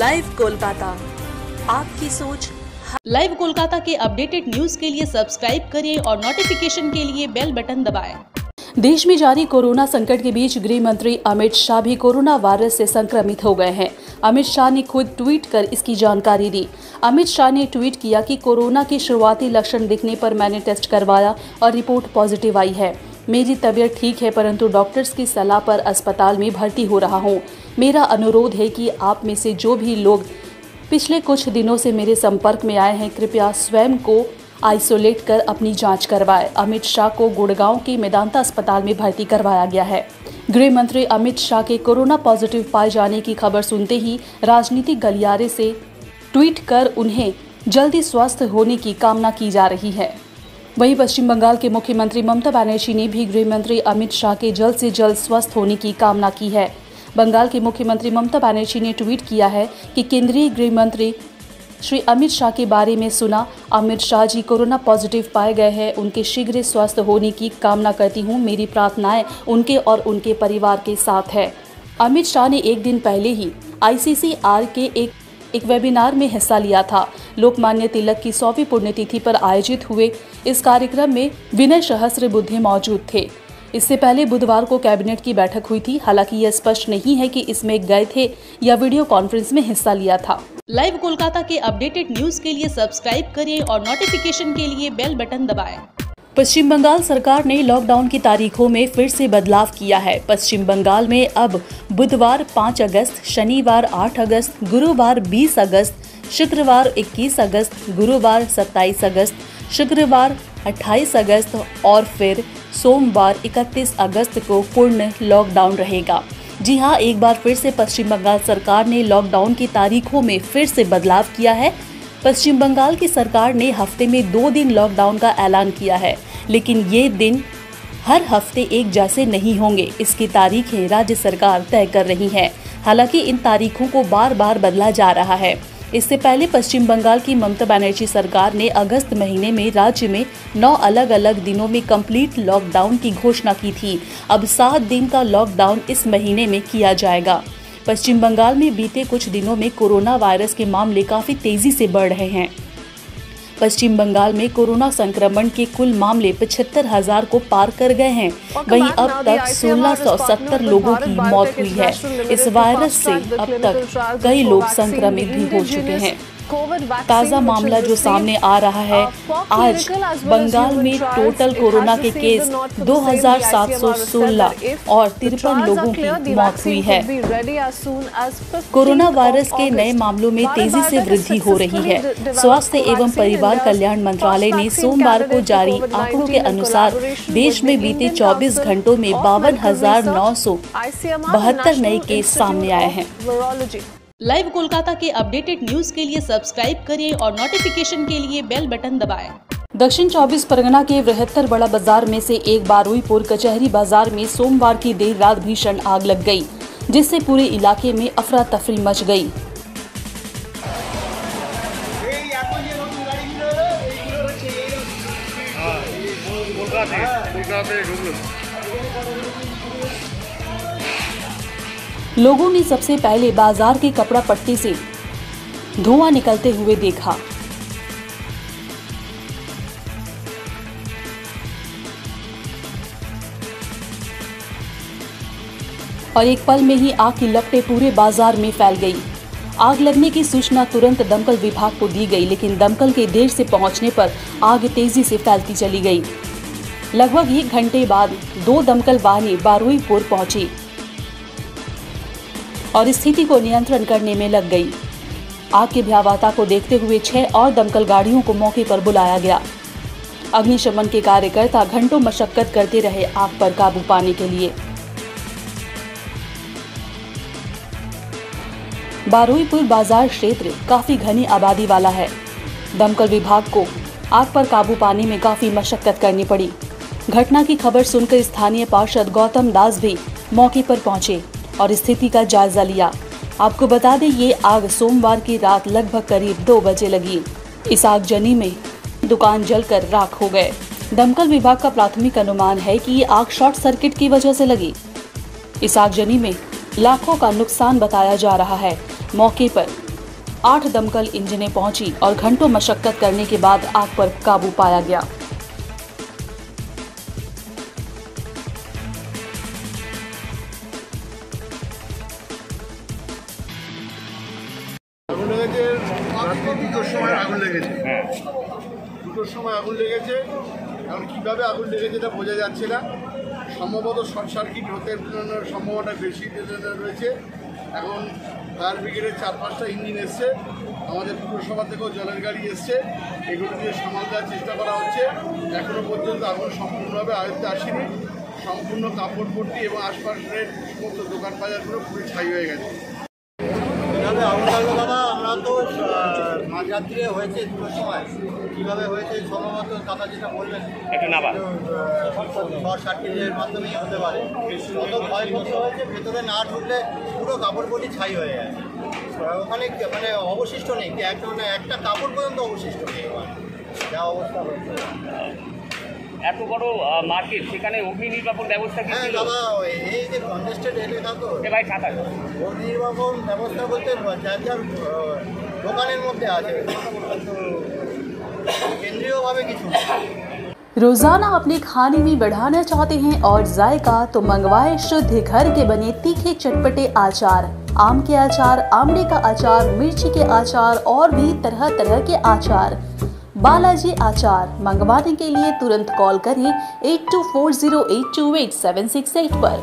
Live Kolkata, आपकी सोच। Live Kolkata के अपडेटेड न्यूज के लिए सब्सक्राइब करें और नोटिफिकेशन के लिए बेल बटन दबाएं। देश में जारी कोरोना संकट के बीच गृह मंत्री अमित शाह भी कोरोना वायरस से संक्रमित हो गए हैं। अमित शाह ने खुद ट्वीट कर इसकी जानकारी दी। अमित शाह ने ट्वीट किया कि कोरोना के शुरुआती लक्षण दिखने पर मैंने टेस्ट करवाया और रिपोर्ट पॉजिटिव आई है। मेरी तबीयत ठीक है, परंतु डॉक्टर्स की सलाह पर अस्पताल में भर्ती हो रहा हूँ। मेरा अनुरोध है कि आप में से जो भी लोग पिछले कुछ दिनों से मेरे संपर्क में आए हैं, कृपया स्वयं को आइसोलेट कर अपनी जांच करवाएं। अमित शाह को गुड़गांव के मेदांता अस्पताल में भर्ती करवाया गया है। गृह मंत्री अमित शाह के कोरोना पॉजिटिव पाए जाने की खबर सुनते ही राजनीतिक गलियारे से ट्वीट कर उन्हें जल्दी स्वस्थ होने की कामना की जा रही है। वहीं पश्चिम बंगाल के मुख्यमंत्री ममता बनर्जी ने भी गृह मंत्री अमित शाह के जल्द से जल्द स्वस्थ होने की कामना की है। बंगाल के मुख्यमंत्री ममता बनर्जी ने ट्वीट किया है कि केंद्रीय गृह मंत्री श्री अमित शाह के बारे में सुना। अमित शाह जी कोरोना पॉजिटिव पाए गए हैं, उनके शीघ्र स्वस्थ होने की कामना करती हूं। मेरी प्रार्थनाएं उनके और उनके परिवार के साथ है। अमित शाह ने एक दिन पहले ही ICCR के एक वेबिनार में हिस्सा लिया था। लोकमान्य तिलक की 100वीं पुण्यतिथि पर आयोजित हुए इस कार्यक्रम में विनय सहस्त्रबुद्धे मौजूद थे। इससे पहले बुधवार को कैबिनेट की बैठक हुई थी। हालांकि यह स्पष्ट नहीं है कि इसमें गए थे या वीडियो कॉन्फ्रेंस में हिस्सा लिया था। लाइव कोलकाता के अपडेटेड न्यूज के लिए सब्सक्राइब करें और नोटिफिकेशन के लिए बेल बटन दबाएं। पश्चिम बंगाल सरकार ने लॉकडाउन की तारीखों में फिर से बदलाव किया है। पश्चिम बंगाल में अब बुधवार 5 अगस्त, शनिवार 8 अगस्त, गुरुवार 20 अगस्त, शुक्रवार 21 अगस्त, गुरुवार 27 अगस्त, शुक्रवार 28 अगस्त और फिर सोमवार 31 अगस्त को पूर्ण लॉकडाउन रहेगा। जी हां, एक बार फिर से पश्चिम बंगाल सरकार ने लॉकडाउन की तारीखों में फिर से बदलाव किया है। पश्चिम बंगाल की सरकार ने हफ्ते में 2 दिन लॉकडाउन का ऐलान किया है, लेकिन ये दिन हर हफ्ते एक जैसे नहीं होंगे। इसकी तारीखें राज्य सरकार तय कर रही है। हालांकि इन तारीखों को बार बार बदला जा रहा है। इससे पहले पश्चिम बंगाल की ममता बनर्जी सरकार ने अगस्त महीने में राज्य में 9 अलग अलग दिनों में कंप्लीट लॉकडाउन की घोषणा की थी। अब 7 दिन का लॉकडाउन इस महीने में किया जाएगा। पश्चिम बंगाल में बीते कुछ दिनों में कोरोना वायरस के मामले काफी तेजी से बढ़ रहे हैं। पश्चिम बंगाल में कोरोना संक्रमण के कुल मामले 75,000 को पार कर गए हैं। वहीं अब तक 1670 लोगों की मौत हुई है। इस वायरस से अब तक कई लोग संक्रमित भी हो चुके हैं। ताज़ा मामला जो सामने आ रहा है, आज बंगाल में टोटल कोरोना के केस 2716 और 53 लोगों की मौत हुई है। कोरोना वायरस के नए मामलों में तेजी से वृद्धि हो रही है। स्वास्थ्य एवं परिवार कल्याण मंत्रालय ने सोमवार को जारी आंकड़ों के अनुसार देश में बीते 24 घंटों में 52,972 नए केस सामने आए हैं। लाइव कोलकाता के अपडेटेड न्यूज के लिए सब्सक्राइब करें और नोटिफिकेशन के लिए बेल बटन दबाएं। दक्षिण 24 परगना के बृहत्तर बड़ा बाजार में से एक बारुईपुर कचहरी बाजार में सोमवार की देर रात भीषण आग लग गई, जिससे पूरे इलाके में अफरा तफरी मच गई। लोगों ने सबसे पहले बाजार की कपड़ा पट्टी से धुआं निकलते हुए देखा। और एक पल में ही आग की लपटें पूरे बाजार में फैल गई। आग लगने की सूचना तुरंत दमकल विभाग को दी गई, लेकिन दमकल के देर से पहुंचने पर आग तेजी से फैलती चली गई। लगभग 1 घंटे बाद 2 दमकल वाहनें बारुईपुर पहुंची और स्थिति को नियंत्रण करने में लग गई। आग की भयावहता को देखते हुए 6 और दमकल गाड़ियों को मौके पर बुलाया गया। अग्निशमन के कार्यकर्ता घंटों मशक्कत करते रहे आग पर काबू पाने के लिए। बारुईपुर बाजार क्षेत्र काफी घनी आबादी वाला है। दमकल विभाग को आग पर काबू पाने में काफी मशक्कत करनी पड़ी। घटना की खबर सुनकर स्थानीय पार्षद गौतम दास भी मौके पर पहुंचे और स्थिति का जायजा लिया। आपको बता दें, ये आग सोमवार की रात लगभग करीब 2 बजे लगी। इस आगजनी में दुकान जलकर राख हो गए। दमकल विभाग का प्राथमिक अनुमान है कि ये आग शॉर्ट सर्किट की वजह से लगी। इस आगजनी में लाखों का नुकसान बताया जा रहा है। मौके पर 8 दमकल इंजनें पहुंची और घंटों मशक्कत करने के बाद आग पर काबू पाया गया। দুটোর সময় আগুন লেগেছে। এখন কীভাবে আগুন লেগেছে এটা বোঝা যাচ্ছে না। সম্ভবত শর্ট সার্কিট হতে সম্ভাবনা বেশি রয়েছে। এখন ফায়ার ব্রিগেডের 4-5টা ইঞ্জিন এসছে, আমাদের পুরসভা থেকেও জলের গাড়ি এসছে, এগুলো দিয়ে সামাল দেওয়ার চেষ্টা করা হচ্ছে। এখনও পর্যন্ত আগুন সম্পূর্ণভাবে আয়ত্তে আসেনি। সম্পূর্ণ কাপড় পট্টি এবং আশপাশের সমস্ত দোকান বাজারগুলো পুরো ছাই হয়ে গেছে। আগুন লাগলো দাদা, আমরা তো মাঝরাত্রে হয়েছে, দুটোর সময় কীভাবে হয়েছে সম্ভবত দাদা যেটা বলবেন শর্ট সার্কিটের মাধ্যমেই হতে পারে। অত ক্ষয়ক্ষতি হয়েছে, ভেতরে না ঢুকলে পুরো কাপড় পটি ছাই হয়ে গেছে। ওখানে মানে অবশিষ্ট নেই, একটা কাপড় পর্যন্ত অবশিষ্ট নেই, যা অবস্থা হয়েছে। এত বড় মার্কেট, সেখানে অগ্নি নির্বাপন ব্যবস্থা কি ছিল? দাদা এই যে কনজেস্টেড এলাকা তো ভাই ছাতা অগ্নি নির্বাপন ব্যবস্থা বলতে যার যার দোকানের মধ্যে আছে, কেন্দ্রীয়ভাবে কিছু। रोजाना अपने खाने में बढ़ाना चाहते हैं और जायका, तो मंगवाए शुद्ध घर के बने तीखे चटपटे आचार। आम के अचार, आमले का अचार, मिर्ची के अचार और भी तरह तरह के आचार। बालाजी आचार मंगवाने के लिए तुरंत कॉल करें 8240828768 पर।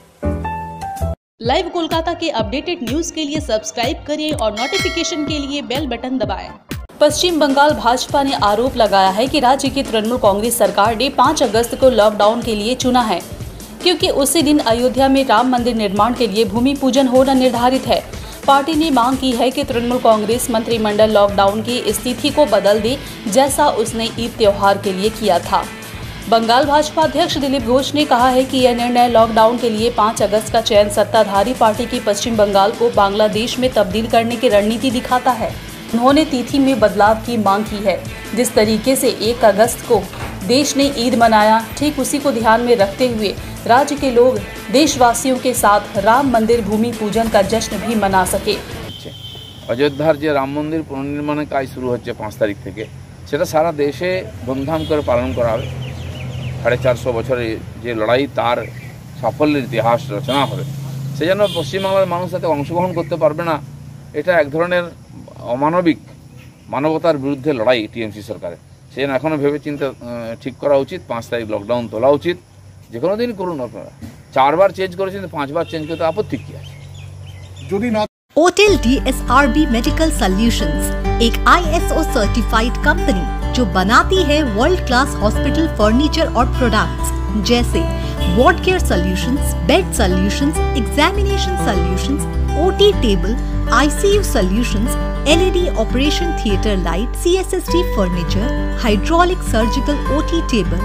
लाइव कोलकाता के अपडेटेड न्यूज के लिए सब्सक्राइब करें और नोटिफिकेशन के लिए बेल बटन दबाएं। पश्चिम बंगाल भाजपा ने आरोप लगाया है कि राज्य की तृणमूल कांग्रेस सरकार ने 5 अगस्त को लॉकडाउन के लिए चुना है, क्योंकि उसी दिन अयोध्या में राम मंदिर निर्माण के लिए भूमि पूजन होना निर्धारित है। पार्टी ने मांग की है कि तृणमूल कांग्रेस मंत्रिमंडल लॉकडाउन की स्थिति को बदल दे, जैसा उसने ईद त्योहार के लिए किया था। बंगाल भाजपा अध्यक्ष दिलीप घोष ने कहा है कि यह निर्णय लॉकडाउन के लिए 5 अगस्त का चयन सत्ताधारी पार्टी की पश्चिम बंगाल को बांग्लादेश में तब्दील करने की रणनीति दिखाता है। उन्होंने तिथि में बदलाव की मांग की है। जिस तरीके से 1 अगस्त को देश ने ईद मनाया, ठीक उसी को ध्यान में रखते हुए राज्य के लोग देशवासियों के साथ राम मंदिर भूमि पूजन का जश्न भी मना सके। अयोध्यार जो राम मंदिर पुनर्निर्माणের কাজ শুরু হচ্ছে 5 তারিখ থেকে, সেটা সারা দেশে ধুমধাম করে পালন করা হবে। 450 বছরের যে লড়াই, তার সাফল্যের ইতিহাস রচনা হবে। সেজন্য পশ্চিমবাংলার মানুষ তাতে অংশগ্রহণ করতে পারবে না, এটা এক ধরনের অমানবিক, মানবতার বিরুদ্ধে লড়াই টিএমসি সরকারের। সেজন্য এখনও ভেবে চিন্তে ঠিক করা উচিত। 5 তারিখ লকডাউন তোলা উচিত। যে কোনো দিন করুন, আপনারা 4 বার চেঞ্জ করেছেন, 5 বার চেঞ্জ করতে আপত্তি কি আছে? যদি না ओटेल DSRB मेडिकल सॉल्यूशंस एक ISO सर्टिफाइड कंपनी जो बनाती है वर्ल्ड क्लास हॉस्पिटल फर्नीचर और प्रोडक्ट्स जैसे ward care solutions, bed solutions, examination solutions, OT table, ICU solutions, LED operation theatre light, CSST furniture, hydraulic surgical OT table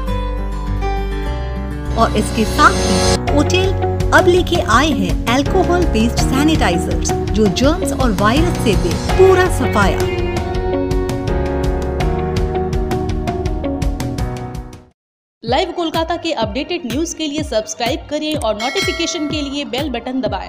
और इसके साथ ही ओटेल अब लेके आए हैं अल्कोहल बेस्ड सैनिटाइजर्स जो जर्म्स और वायरस से दे पूरा सफाया। लाइव कोलकाता के अपडेटेड न्यूज के लिए सब्सक्राइब करें और नोटिफिकेशन के लिए बेल बटन दबाएं।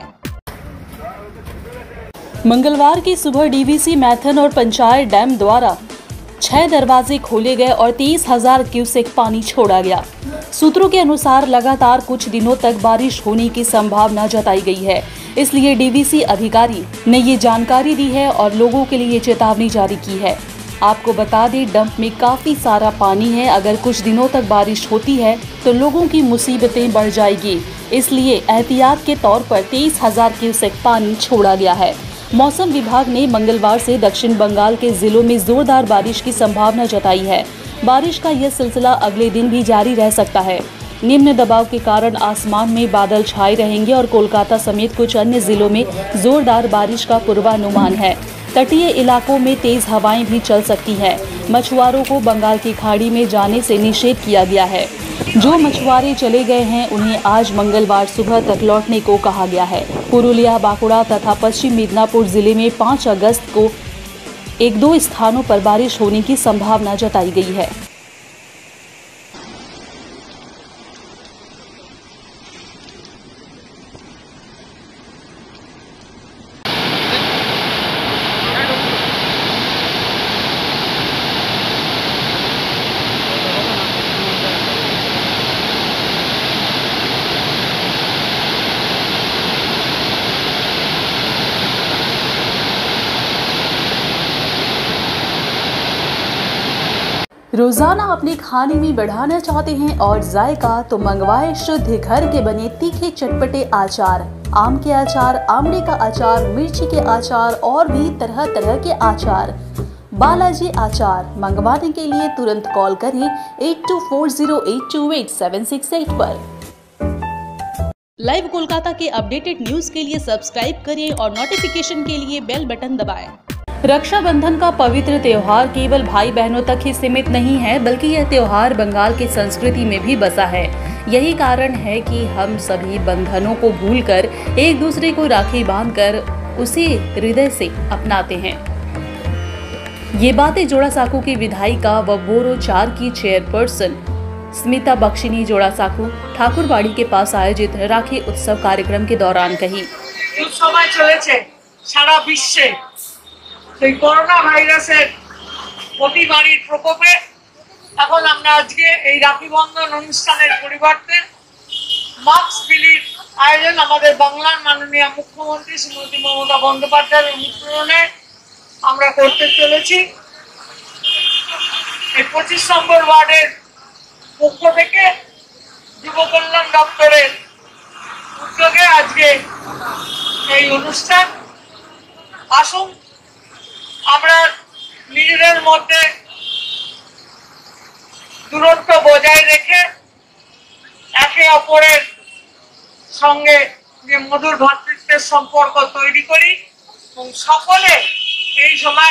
मंगलवार की सुबह डीवीसी मैथन और पंचायत डैम द्वारा 6 दरवाजे खोले गए और 30,000 क्यूसेक पानी छोड़ा गया। सूत्रों के अनुसार लगातार कुछ दिनों तक बारिश होने की संभावना जताई गई है, इसलिए डीवीसी अधिकारी ने ये जानकारी दी है और लोगों के लिए चेतावनी जारी की है। आपको बता दें, डंप में काफी सारा पानी है। अगर कुछ दिनों तक बारिश होती है तो लोगों की मुसीबतें बढ़ जाएगी, इसलिए एहतियात के तौर पर 30,000 क्यूसेक पानी छोड़ा गया है। मौसम विभाग ने मंगलवार से दक्षिण बंगाल के जिलों में जोरदार बारिश की संभावना जताई है। बारिश का यह सिलसिला अगले दिन भी जारी रह सकता है। निम्न दबाव के कारण आसमान में बादल छाए रहेंगे और कोलकाता समेत कुछ अन्य जिलों में जोरदार बारिश का पूर्वानुमान है। तटीय इलाकों में तेज हवाएं भी चल सकती हैं। मछुआरों को बंगाल की खाड़ी में जाने से निषेध किया गया है। जो मछुआरे चले गए हैं उन्हें आज मंगलवार सुबह तक लौटने को कहा गया है। पुरुलिया, बांकुड़ा तथा पश्चिम मिदनापुर जिले में 5 अगस्त को 1-2 स्थानों पर बारिश होने की संभावना जताई गई है। रोजाना अपने खाने में बढ़ाना चाहते हैं और जायका, तो मंगवाए शुद्ध घर के बने तीखे चटपटे अचार। आम के अचार, आमले का अचार, मिर्ची के अचार और भी तरह तरह के अचार। बालाजी अचार मंगवाने के लिए तुरंत कॉल करें 8240828768 पर। लाइव कोलकाता के अपडेटेड न्यूज के लिए सब्सक्राइब करें और नोटिफिकेशन के लिए बेल बटन दबाएं। रक्षाबंधन का पवित्र त्योहार केवल भाई बहनों तक ही सीमित नहीं है, बल्कि यह त्योहार बंगाल की संस्कृति में भी बसा है। यही कारण है कि हम सभी बंधनों को भूलकर एक दूसरे को राखी बांधकर उसे हृदय से अपनाते हैं। ये बातें जोड़ासाकू की विधायिका व बोरो 4 की चेयरपर्सन स्मिता बख्शिनी जोड़ासाकू ठाकुरबाड़ी के पास आयोजित राखी उत्सव कार्यक्रम के दौरान कही। सारा विश्वे করোনা ভাইরাসের অতিমারীর প্রকোপে এখন আমরা আজকে এই রাখি বন্ধন অনুষ্ঠানের পরিবর্তে মাস্ক বিলির আয়োজন আমাদের বাংলার মাননীয় মুখ্যমন্ত্রী শ্রীমতী মমতা বন্দ্যোপাধ্যায়ের অনুপ্রেরণায় আমরা করতে চলেছি। এই 25 নম্বর ওয়ার্ডের পক্ষ থেকে যুব কল্যাণ দপ্তরের উদ্যোগে আজকে এই অনুষ্ঠান। আসুন আমরা নিজেদের মধ্যে দূরত্ব বজায় রেখে একে অপরের সঙ্গে যে মধুর ভ্রাতৃত্বের সম্পর্ক তৈরি করি এবং সকলে এই সময়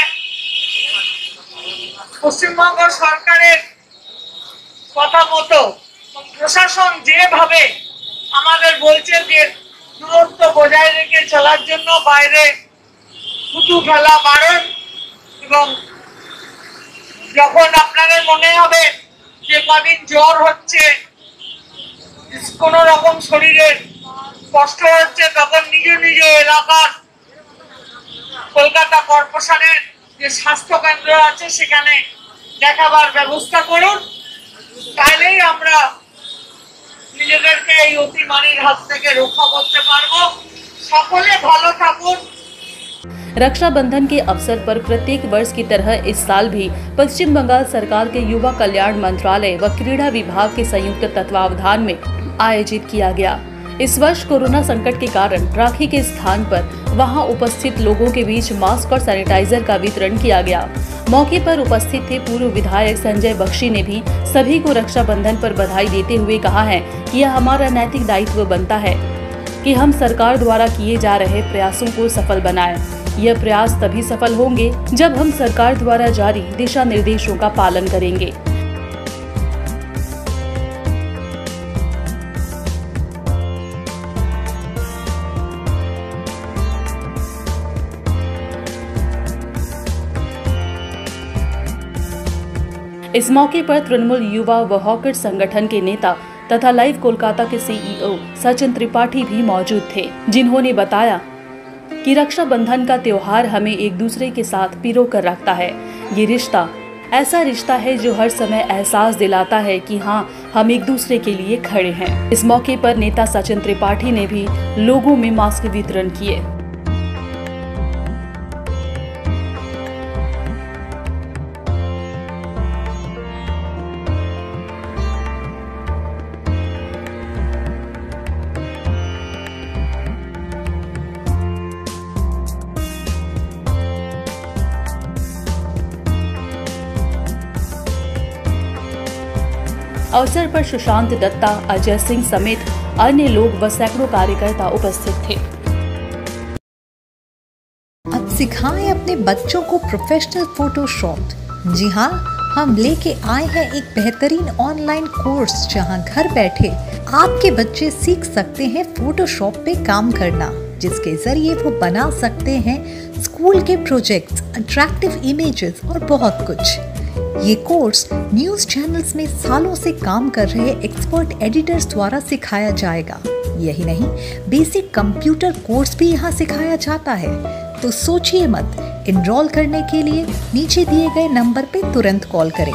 পশ্চিমবঙ্গ সরকারের কথা মতো প্রশাসন যেভাবে আমাদের বলছে যে দূরত্ব বজায় রেখে চলার জন্য বাইরে থুতু ফেলা বারণ, এবং যখন আপনাদের মনে হবে যে কদিন জ্বর হচ্ছে, কোনো রকম শরীরের কষ্ট হচ্ছে, তখন নিজ নিজ এলাকার কলকাতা কর্পোরেশনের যে স্বাস্থ্য কেন্দ্র আছে সেখানে দেখাবার ব্যবস্থা করুন। তাহলেই আমরা নিজেদেরকে এই অতিমারীর হাত থেকে রক্ষা করতে পারবো। সকলে ভালো থাকুন। रक्षाबंधन के अवसर पर प्रत्येक वर्ष की तरह इस साल भी पश्चिम बंगाल सरकार के युवा कल्याण मंत्रालय व क्रीड़ा विभाग के संयुक्त तत्वावधान में आयोजित किया गया। इस वर्ष कोरोना संकट के कारण राखी के स्थान पर वहां उपस्थित लोगों के बीच मास्क और सैनिटाइजर का वितरण किया गया। मौके पर उपस्थित थे पूर्व विधायक संजय बख्शी ने भी सभी को रक्षाबंधन पर बधाई देते हुए कहा है कि यह हमारा नैतिक दायित्व बनता है कि हम सरकार द्वारा किए जा रहे प्रयासों को सफल बनाएं। यह प्रयास तभी सफल होंगे जब हम सरकार द्वारा जारी दिशा निर्देशों का पालन करेंगे। इस मौके पर तृणमूल युवा व हॉकर संगठन के नेता तथा लाइव कोलकाता के सीईओ सचिन त्रिपाठी भी मौजूद थे, जिन्होंने बताया कि रक्षाबंधन का त्योहार हमें एक दूसरे के साथ पिरो कर रखता है। ये रिश्ता ऐसा रिश्ता है जो हर समय एहसास दिलाता है कि हाँ, हम एक दूसरे के लिए खड़े हैं। इस मौके पर नेता सचिन त्रिपाठी ने भी लोगों में मास्क वितरण किए। अवसर पर सुशांत दत्ता, अजय सिंह समेत अन्य लोग व सैकड़ों कार्यकर्ता उपस्थित थे। अब सिखाएं अपने बच्चों को प्रोफेशनल फोटोशॉप। जी हाँ, हम लेके आए हैं एक बेहतरीन ऑनलाइन कोर्स जहां घर बैठे आपके बच्चे सीख सकते हैं फोटोशॉप पे काम करना, जिसके जरिए वो बना सकते हैं स्कूल के प्रोजेक्ट्स, अट्रैक्टिव इमेजेस और बहुत कुछ। ये कोर्स न्यूज चैनल्स में सालों से काम कर रहे एक्सपर्ट एडिटर्स द्वारा सिखाया जाएगा। यही नहीं, बेसिक कंप्यूटर कोर्स भी यहाँ सिखाया जाता है। तो सोचिए मत, एनरोल करने के लिए नीचे दिए गए नंबर पे तुरंत कॉल करें।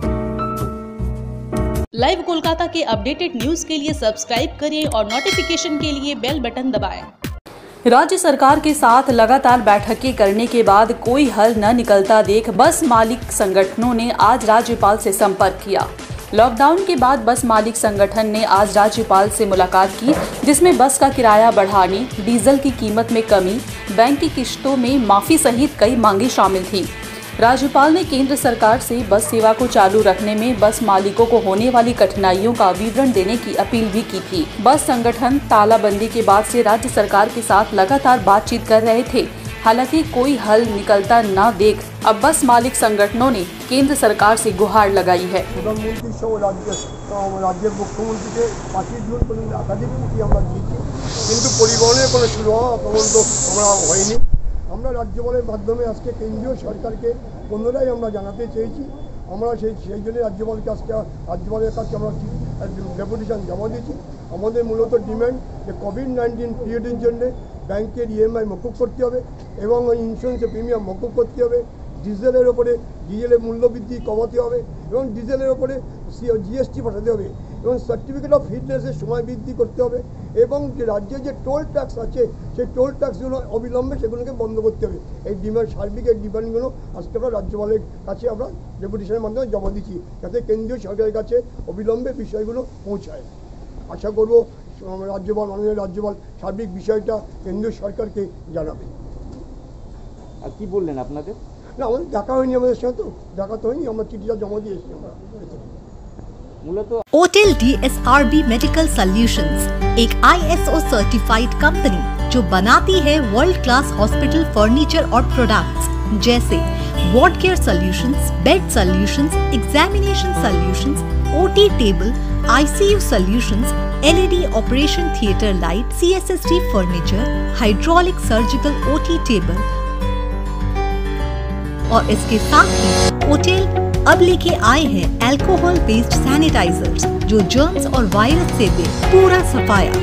लाइव कोलकाता के अपडेटेड न्यूज के लिए सब्सक्राइब करें और नोटिफिकेशन के लिए बेल बटन दबाएं। राज्य सरकार के साथ लगातार बैठकें करने के बाद कोई हल न निकलता देख बस मालिक संगठनों ने आज राज्यपाल से संपर्क किया। लॉकडाउन के बाद बस मालिक संगठन ने आज राज्यपाल से मुलाकात की, जिसमें बस का किराया बढ़ाने, डीजल की कीमत में कमी, बैंक की किश्तों में माफी सहित कई मांगे शामिल थी। राज्यपाल ने केंद्र सरकार से बस सेवा को चालू रखने में बस मालिकों को होने वाली कठिनाइयों का विवरण देने की अपील भी की थी। बस संगठन तालाबंदी के बाद से राज्य सरकार के साथ लगातार बातचीत कर रहे थे। हालांकि कोई हल निकलता न देख अब बस मालिक संगठनों ने केंद्र सरकार से गुहार लगाई है। प्रधानमंत्री सह राज्य मुख्यमंत्री 5 जून पर्यন্ত একাধিক চিঠি আমরা দিয়েছি, কিন্তু পরিবহনের কোনো সুরাহা পর্যন্ত আমরা হয়নি। আমরা রাজ্যপালের মাধ্যমে আজকে কেন্দ্রীয় সরকারকে পুনরায় আমরা জানাতে চেয়েছি। আমরা সেই জন্য রাজ্যপালের কাছে আমরা ডেপুটেশন জমা দিয়েছি। আমাদের মূলত ডিমান্ড যে কোভিড-19 পিরিয়ডের জন্য ব্যাংকের ইএমআই মকুব করতে হবে এবং ইন্স্যুরেন্সের প্রিমিয়াম মকুব করতে হবে, ডিজেলের ওপরে ডিজেলের মূল্যবৃদ্ধি কমাতে হবে এবং ডিজেলের ওপরে জিএসটি পাঠাতে হবে এবং সার্টিফিকেট অফ ফিটনেসের সময় বৃদ্ধি করতে হবে এবং যে রাজ্যে যে টোল ট্যাক্স আছে সেই টোল ট্যাক্সগুলো অবিলম্বে সেগুলোকে বন্ধ করতে হবে। এই সার্বিক এই ডিমান্ডগুলো আজকে আমরা রাজ্যপালের কাছে আমরা ডেপুটেশনের মাধ্যমে জমা দিচ্ছি, যাতে কেন্দ্রীয় সরকারের কাছে অবিলম্বে বিষয়গুলো পৌঁছায়। আশা করব মাননীয় রাজ্যপাল সার্বিক বিষয়টা কেন্দ্রীয় সরকারকে জানাবে। আর কি বললেন আপনাদের? না, আমাদের দেখা হয়নি, আমাদের সাথে তো দেখা তো হয়নি, আমরা চিঠিটা জমা দিয়েছি। আমরা ओटेल DSRB मेडिकल सॉल्यूशंस एक ISO सर्टिफाइड कंपनी जो बनाती है वर्ल्ड क्लास हॉस्पिटल फर्नीचर और प्रोडक्ट्स जैसे ward care solutions, bed solutions, examination solutions, OT table, ICU solutions, LED operation theatre light, CSST furniture, hydraulic surgical OT table और इसके साथ ही ओटेल अब लेके आए हैं अल्कोहल बेस्ड सैनिटाइजर्स जो जर्म्स और वायरस से दे पूरा सफाया।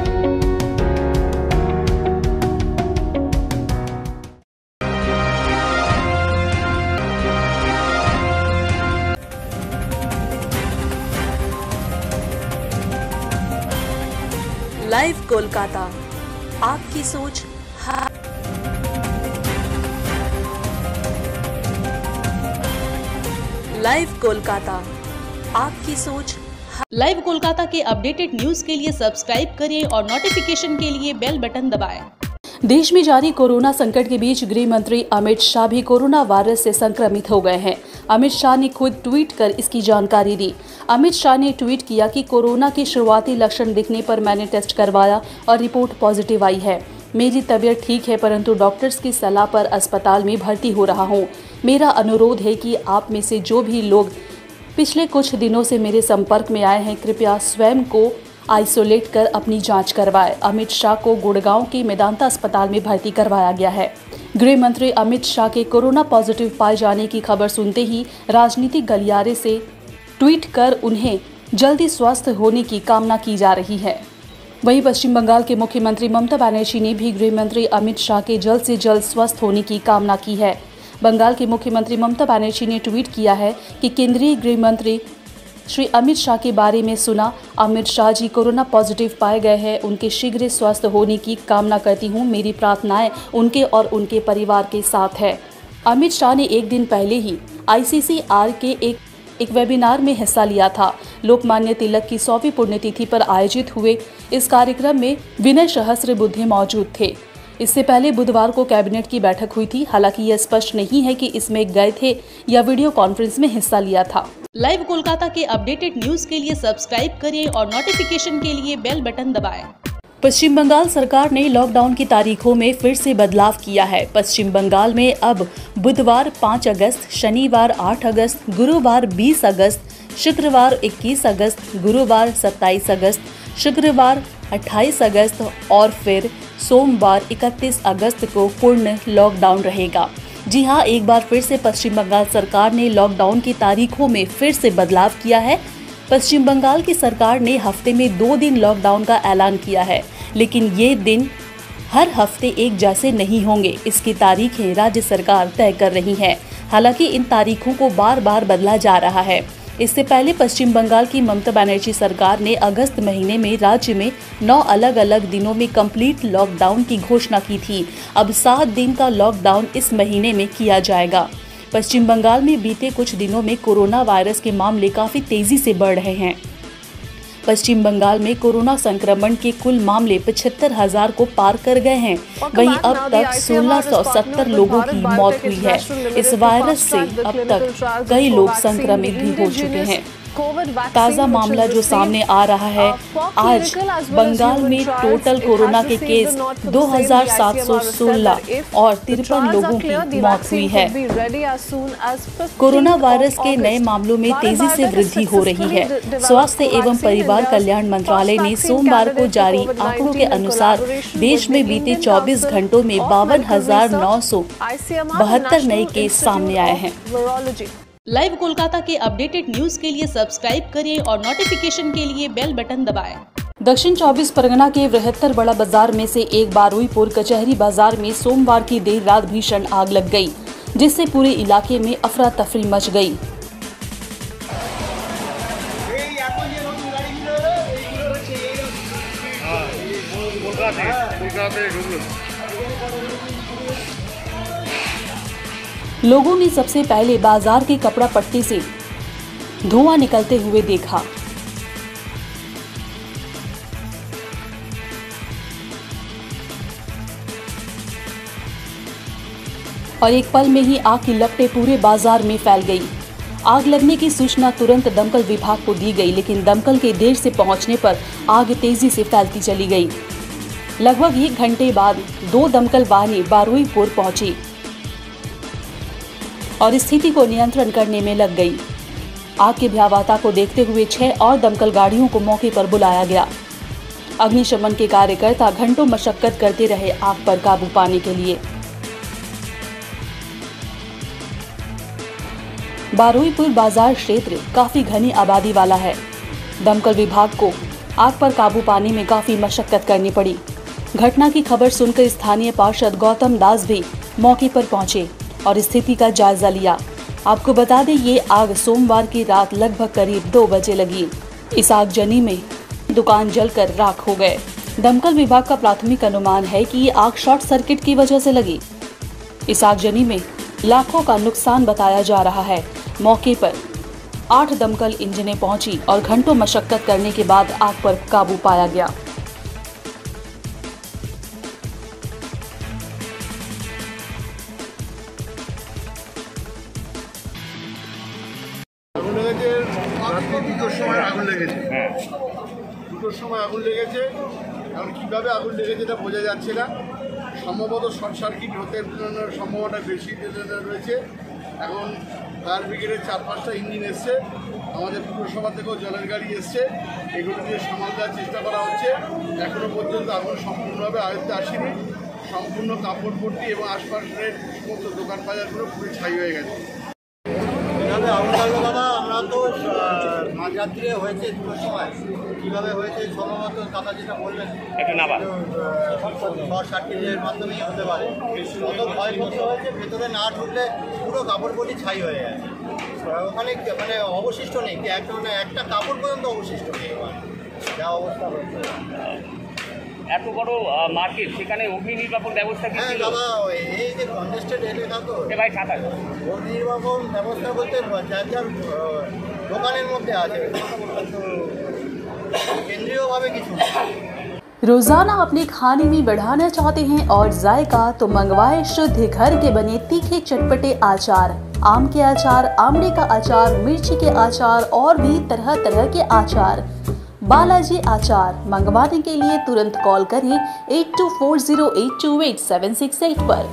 लाइव कोलकाता, आपकी सोच लाइव कोलकाता, आपकी सोच। लाइव कोलकाता के अपडेटेड न्यूज के लिए सब्सक्राइब करें और नोटिफिकेशन के लिए बेल बटन दबाएं। देश में जारी कोरोना संकट के बीच गृह मंत्री अमित शाह भी कोरोना वायरस से संक्रमित हो गए हैं। अमित शाह ने खुद ट्वीट कर इसकी जानकारी दी। अमित शाह ने ट्वीट किया कि कोरोना के शुरुआती लक्षण दिखने पर मैंने टेस्ट करवाया और रिपोर्ट पॉजिटिव आई है। मेरी तबीयत ठीक है, परंतु डॉक्टर्स की सलाह पर अस्पताल में भर्ती हो रहा हूँ। मेरा अनुरोध है कि आप में से जो भी लोग पिछले कुछ दिनों से मेरे संपर्क में आए हैं, कृपया स्वयं को आइसोलेट कर अपनी जांच करवाएं। अमित शाह को गुड़गांव के मेदांता अस्पताल में भर्ती करवाया गया है। गृह मंत्री अमित शाह के कोरोना पॉजिटिव पाए जाने की खबर सुनते ही राजनीतिक गलियारे से ट्वीट कर उन्हें जल्दी स्वस्थ होने की कामना की जा रही है। वहीं पश्चिम बंगाल के मुख्यमंत्री ममता बनर्जी ने भी गृह मंत्री अमित शाह के जल्द से जल्द स्वस्थ होने की कामना की है। बंगाल के मुख्यमंत्री ममता बनर्जी ने ट्वीट किया है कि केंद्रीय गृह मंत्री श्री अमित शाह के बारे में सुना। अमित शाह जी कोरोना पॉजिटिव पाए गए हैं, उनके शीघ्र स्वस्थ होने की कामना करती हूँ। मेरी प्रार्थनाएं उनके और उनके परिवार के साथ है। अमित शाह ने एक दिन पहले ही ICCR के एक वेबिनार में हिस्सा लिया था। लोकमान्य तिलक की 100वीं पुण्यतिथि पर आयोजित हुए इस कार्यक्रम में विनय सहस्त्रबुद्धे मौजूद थे। इससे पहले बुधवार को कैबिनेट की बैठक हुई थी। हालांकि यह स्पष्ट नहीं है कि इसमें गए थे या वीडियो कॉन्फ्रेंस में हिस्सा लिया था। लाइव कोलकाता के अपडेटेड न्यूज के लिए सब्सक्राइब करें और नोटिफिकेशन के लिए बेल बटन दबाएं। पश्चिम बंगाल सरकार ने लॉकडाउन की तारीखों में फिर से बदलाव किया है। पश्चिम बंगाल में अब बुधवार 5 अगस्त, शनिवार 8 अगस्त, गुरुवार 20 अगस्त, शुक्रवार 21 अगस्त, गुरुवार 27 अगस्त, शुक्रवार 28 अगस्त और फिर सोमवार 31 अगस्त को पूर्ण लॉकडाउन रहेगा। जी हां, एक बार फिर से पश्चिम बंगाल सरकार ने लॉकडाउन की तारीखों में फिर से बदलाव किया है। पश्चिम बंगाल की सरकार ने हफ्ते में 2 दिन लॉकडाउन का ऐलान किया है, लेकिन ये दिन हर हफ्ते एक जैसे नहीं होंगे। इसकी तारीखें राज्य सरकार तय कर रही है। हालांकि इन तारीखों को बार बार बदला जा रहा है। इससे पहले पश्चिम बंगाल की ममता बनर्जी सरकार ने अगस्त महीने में राज्य में 9 अलग अलग दिनों में कंप्लीट लॉकडाउन की घोषणा की थी। अब 7 दिन का लॉकडाउन इस महीने में किया जाएगा। पश्चिम बंगाल में बीते कुछ दिनों में कोरोना वायरस के मामले काफी तेजी से बढ़ रहे हैं। पश्चिम बंगाल में कोरोना संक्रमण के कुल मामले 75,000 को पार कर गए हैं। वहीं अब तक 1670 लोगों की मौत हुई है। इस वायरस से अब तक कई लोग संक्रमित भी हो चुके हैं। ताज़ा मामला जो सामने आ रहा है, आज बंगाल में टोटल कोरोना के केस 2716 और 53 लोगों की मौत हुई है। कोरोना वायरस के नए मामलों में तेजी से वृद्धि हो रही है। स्वास्थ्य एवं परिवार कल्याण मंत्रालय ने सोमवार को जारी आंकड़ों के अनुसार देश में बीते 24 घंटों में 52,972 नए केस सामने आए हैं। लाइव कोलकाता के अपडेटेड न्यूज के लिए सब्सक्राइब करें और नोटिफिकेशन के लिए बेल बटन दबाएं। दक्षिण 24 परगना के बृहत्तर बड़ा बाजार में से एक बारुईपुर कचहरी बाजार में सोमवार की देर रात भीषण आग लग गई, जिससे पूरे इलाके में अफरा तफरी मच गई। लोगों ने सबसे पहले बाजार की कपड़ा पट्टी से धुआं निकलते हुए देखा। और एक पल में ही आग की लपटें पूरे बाजार में फैल गई। आग लगने की सूचना तुरंत दमकल विभाग को दी गई, लेकिन दमकल के देर से पहुंचने पर आग तेजी से फैलती चली गई। लगभग 1 घंटे बाद 2 दमकल वाहनें बारुईपुर पहुंची और स्थिति को नियंत्रण करने में लग गई। आग की भयावहता को देखते हुए 6 और दमकल गाड़ियों को मौके पर बुलाया गया। अग्निशमन के कार्यकर्ता घंटों मशक्कत करते रहे आग पर काबू पाने के लिए। बारुईपुर बाजार क्षेत्र काफी घनी आबादी वाला है। दमकल विभाग को आग पर काबू पाने में काफी मशक्कत करनी पड़ी। घटना की खबर सुनकर स्थानीय पार्षद गौतम दास भी मौके पर पहुंचे और स्थिति का जायजा लिया। आपको बता दें, ये आग सोमवार की रात लगभग करीब 2 बजे लगी। इस आगजनी में दुकान जलकर राख हो गए। दमकल विभाग का प्राथमिक अनुमान है कि ये आग शॉर्ट सर्किट की वजह से लगी। इस आगजनी में लाखों का नुकसान बताया जा रहा है। मौके पर 8 दमकल इंजनें पहुंची और घंटों मशक्कत करने के बाद आग पर काबू पाया गया। দুটোর সময় আগুন লেগেছে। এখন কীভাবে আগুন লেগেছে এটা বোঝা যাচ্ছে না। সম্ভবত শর্ট সার্কিট হতে সম্ভাবনা বেশি রয়েছে। এখন ফায়ার ব্রিগেডের 4-5টা ইঞ্জিন এসছে, আমাদের পুরসভা থেকেও জলের গাড়ি এসছে। এগুলো দিয়ে সামাল দেওয়ার চেষ্টা করা হচ্ছে। এখনও পর্যন্ত আগুন সম্পূর্ণভাবে আয়ত্তে আসেনি। সম্পূর্ণ কাপড় পট্টি এবং আশপাশের সমস্ত দোকান বাজারগুলো পুরো ছাই হয়ে গেছে। আগুন লাগলো দাদা, আমরা তো মাঝরাত্রে হয়েছে 2টোর সময়। কীভাবে হয়েছে সম্ভবত দাদা যেটা বলবেন শর্ট সার্কিটের মাধ্যমেই হতে পারে। অত ক্ষয়ক্ষতি হয়েছে, ভেতরে না ঢুকলে পুরো কাপড় পটি ছাই হয়ে গেছে। ওখানে মানে অবশিষ্ট নেই, একটা কাপড় পর্যন্ত অবশিষ্ট নেই। যা অবস্থা হয়েছে, এত বড় মার্কেট, সেখানে অগ্নি নির্বাপন ব্যবস্থা কি ছিল? দাদা এই যে কনজেস্টেড এলাকা তো ভাই ছাতা অগ্নি নির্বাপন ব্যবস্থা বলতে যার যার দোকানের মধ্যে আছে, কেন্দ্রীয়ভাবে কিছু। रोजाना अपने खाने में बढ़ाना चाहते हैं और जायका, तो मंगवाए शुद्ध घर के बने तीखे चटपटे आचार। आम के अचार, आमले का अचार, मिर्ची के अचार और भी तरह तरह के अचार। बालाजी आचार मंगवाने के लिए तुरंत कॉल करें 8240828768 पर।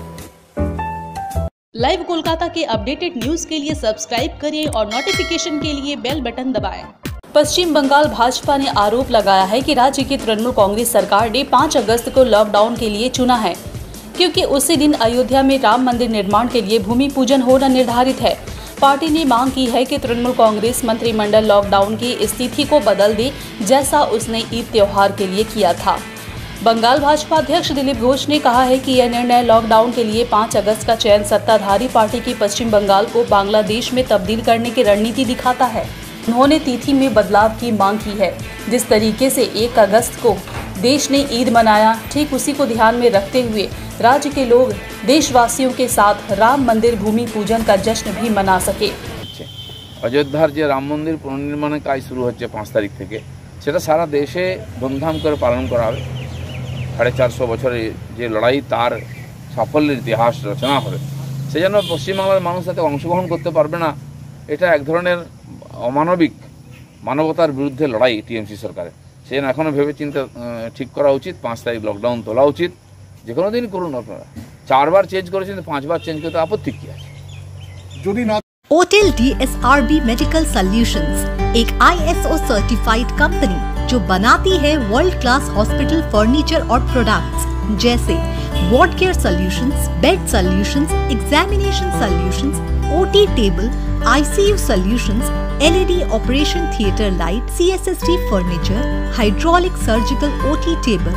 लाइव कोलकाता के अपडेटेड न्यूज के लिए सब्सक्राइब करें और नोटिफिकेशन के लिए बेल बटन दबाएं। पश्चिम बंगाल भाजपा ने आरोप लगाया है कि राज्य की तृणमूल कांग्रेस सरकार ने 5 अगस्त को लॉकडाउन के लिए चुना है, क्योंकि उसी दिन अयोध्या में राम मंदिर निर्माण के लिए भूमि पूजन होना निर्धारित है। पार्टी ने मांग की है कि तृणमूल कांग्रेस मंत्रिमंडल लॉकडाउन की स्थिति को बदल दे, जैसा उसने ईद त्योहार के लिए किया था। बंगाल भाजपा अध्यक्ष दिलीप घोष ने कहा है कि यह निर्णय लॉकडाउन के लिए 5 अगस्त का चयन सत्ताधारी पार्टी की पश्चिम बंगाल को बांग्लादेश में तब्दील करने की रणनीति दिखाता है। उन्होंने तिथि में बदलाव की मांग की है। जिस तरीके से 1 अगस्त को देश ने ईद मनाया, ठीक उसी को ध्यान में रखते हुए राज्य के लोग देशवासियों के साथ राम मंदिर भूमि पूजन का जश्न भी मना सके। अयोध्यार जे राम मंदिर पुनर्निर्माणের কাজ শুরু হচ্ছে 5 তারিখ থেকে, সেটা সারা দেশে ধুমধাম করে পালন করা হবে। 450 বছরের যে লড়াই তার সাফল্যের ইতিহাস রচনা হবে। সেজন্য পশ্চিমবাংলার মানুষ তাতে অংশগ্রহণ করতে পারবে না, এটা এক ধরনের অমানবিক মানবতার বিরুদ্ধে লড়াই টিএমসি সরকারের। সেজন্য এখনও ভেবে চিন্তে ঠিক করা উচিত। 5 তারিখ লকডাউন তোলা উচিত, যে কোনো দিন করুন আপনারা। 4 বার চেঞ্জ করেছেন, 5 বার চেঞ্জ করতে আপত্তি কি আছে? যদি না ओटेल DSRB मेडिकल सॉल्यूशंस एक ISO सर्टिफाइड कंपनी जो बनाती है वर्ल्ड क्लास हॉस्पिटल फर्नीचर और प्रोडक्ट्स जैसे ward care solutions, bed solutions, examination solutions, OT table, ICU solutions, LED operation theatre light, CSST furniture, hydraulic surgical OT table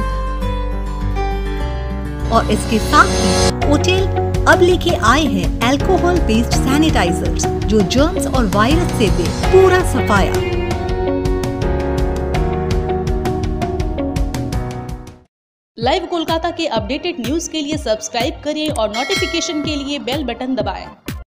और इसके साथ ही ओटेल अब लेके आए हैं अल्कोहल बेस्ड सैनिटाइजर्स जो जर्म्स और वायरस से दे पूरा सफाया। लाइव कोलकाता के अपडेटेड न्यूज के लिए सब्सक्राइब करें और नोटिफिकेशन के लिए बेल बटन दबाएं।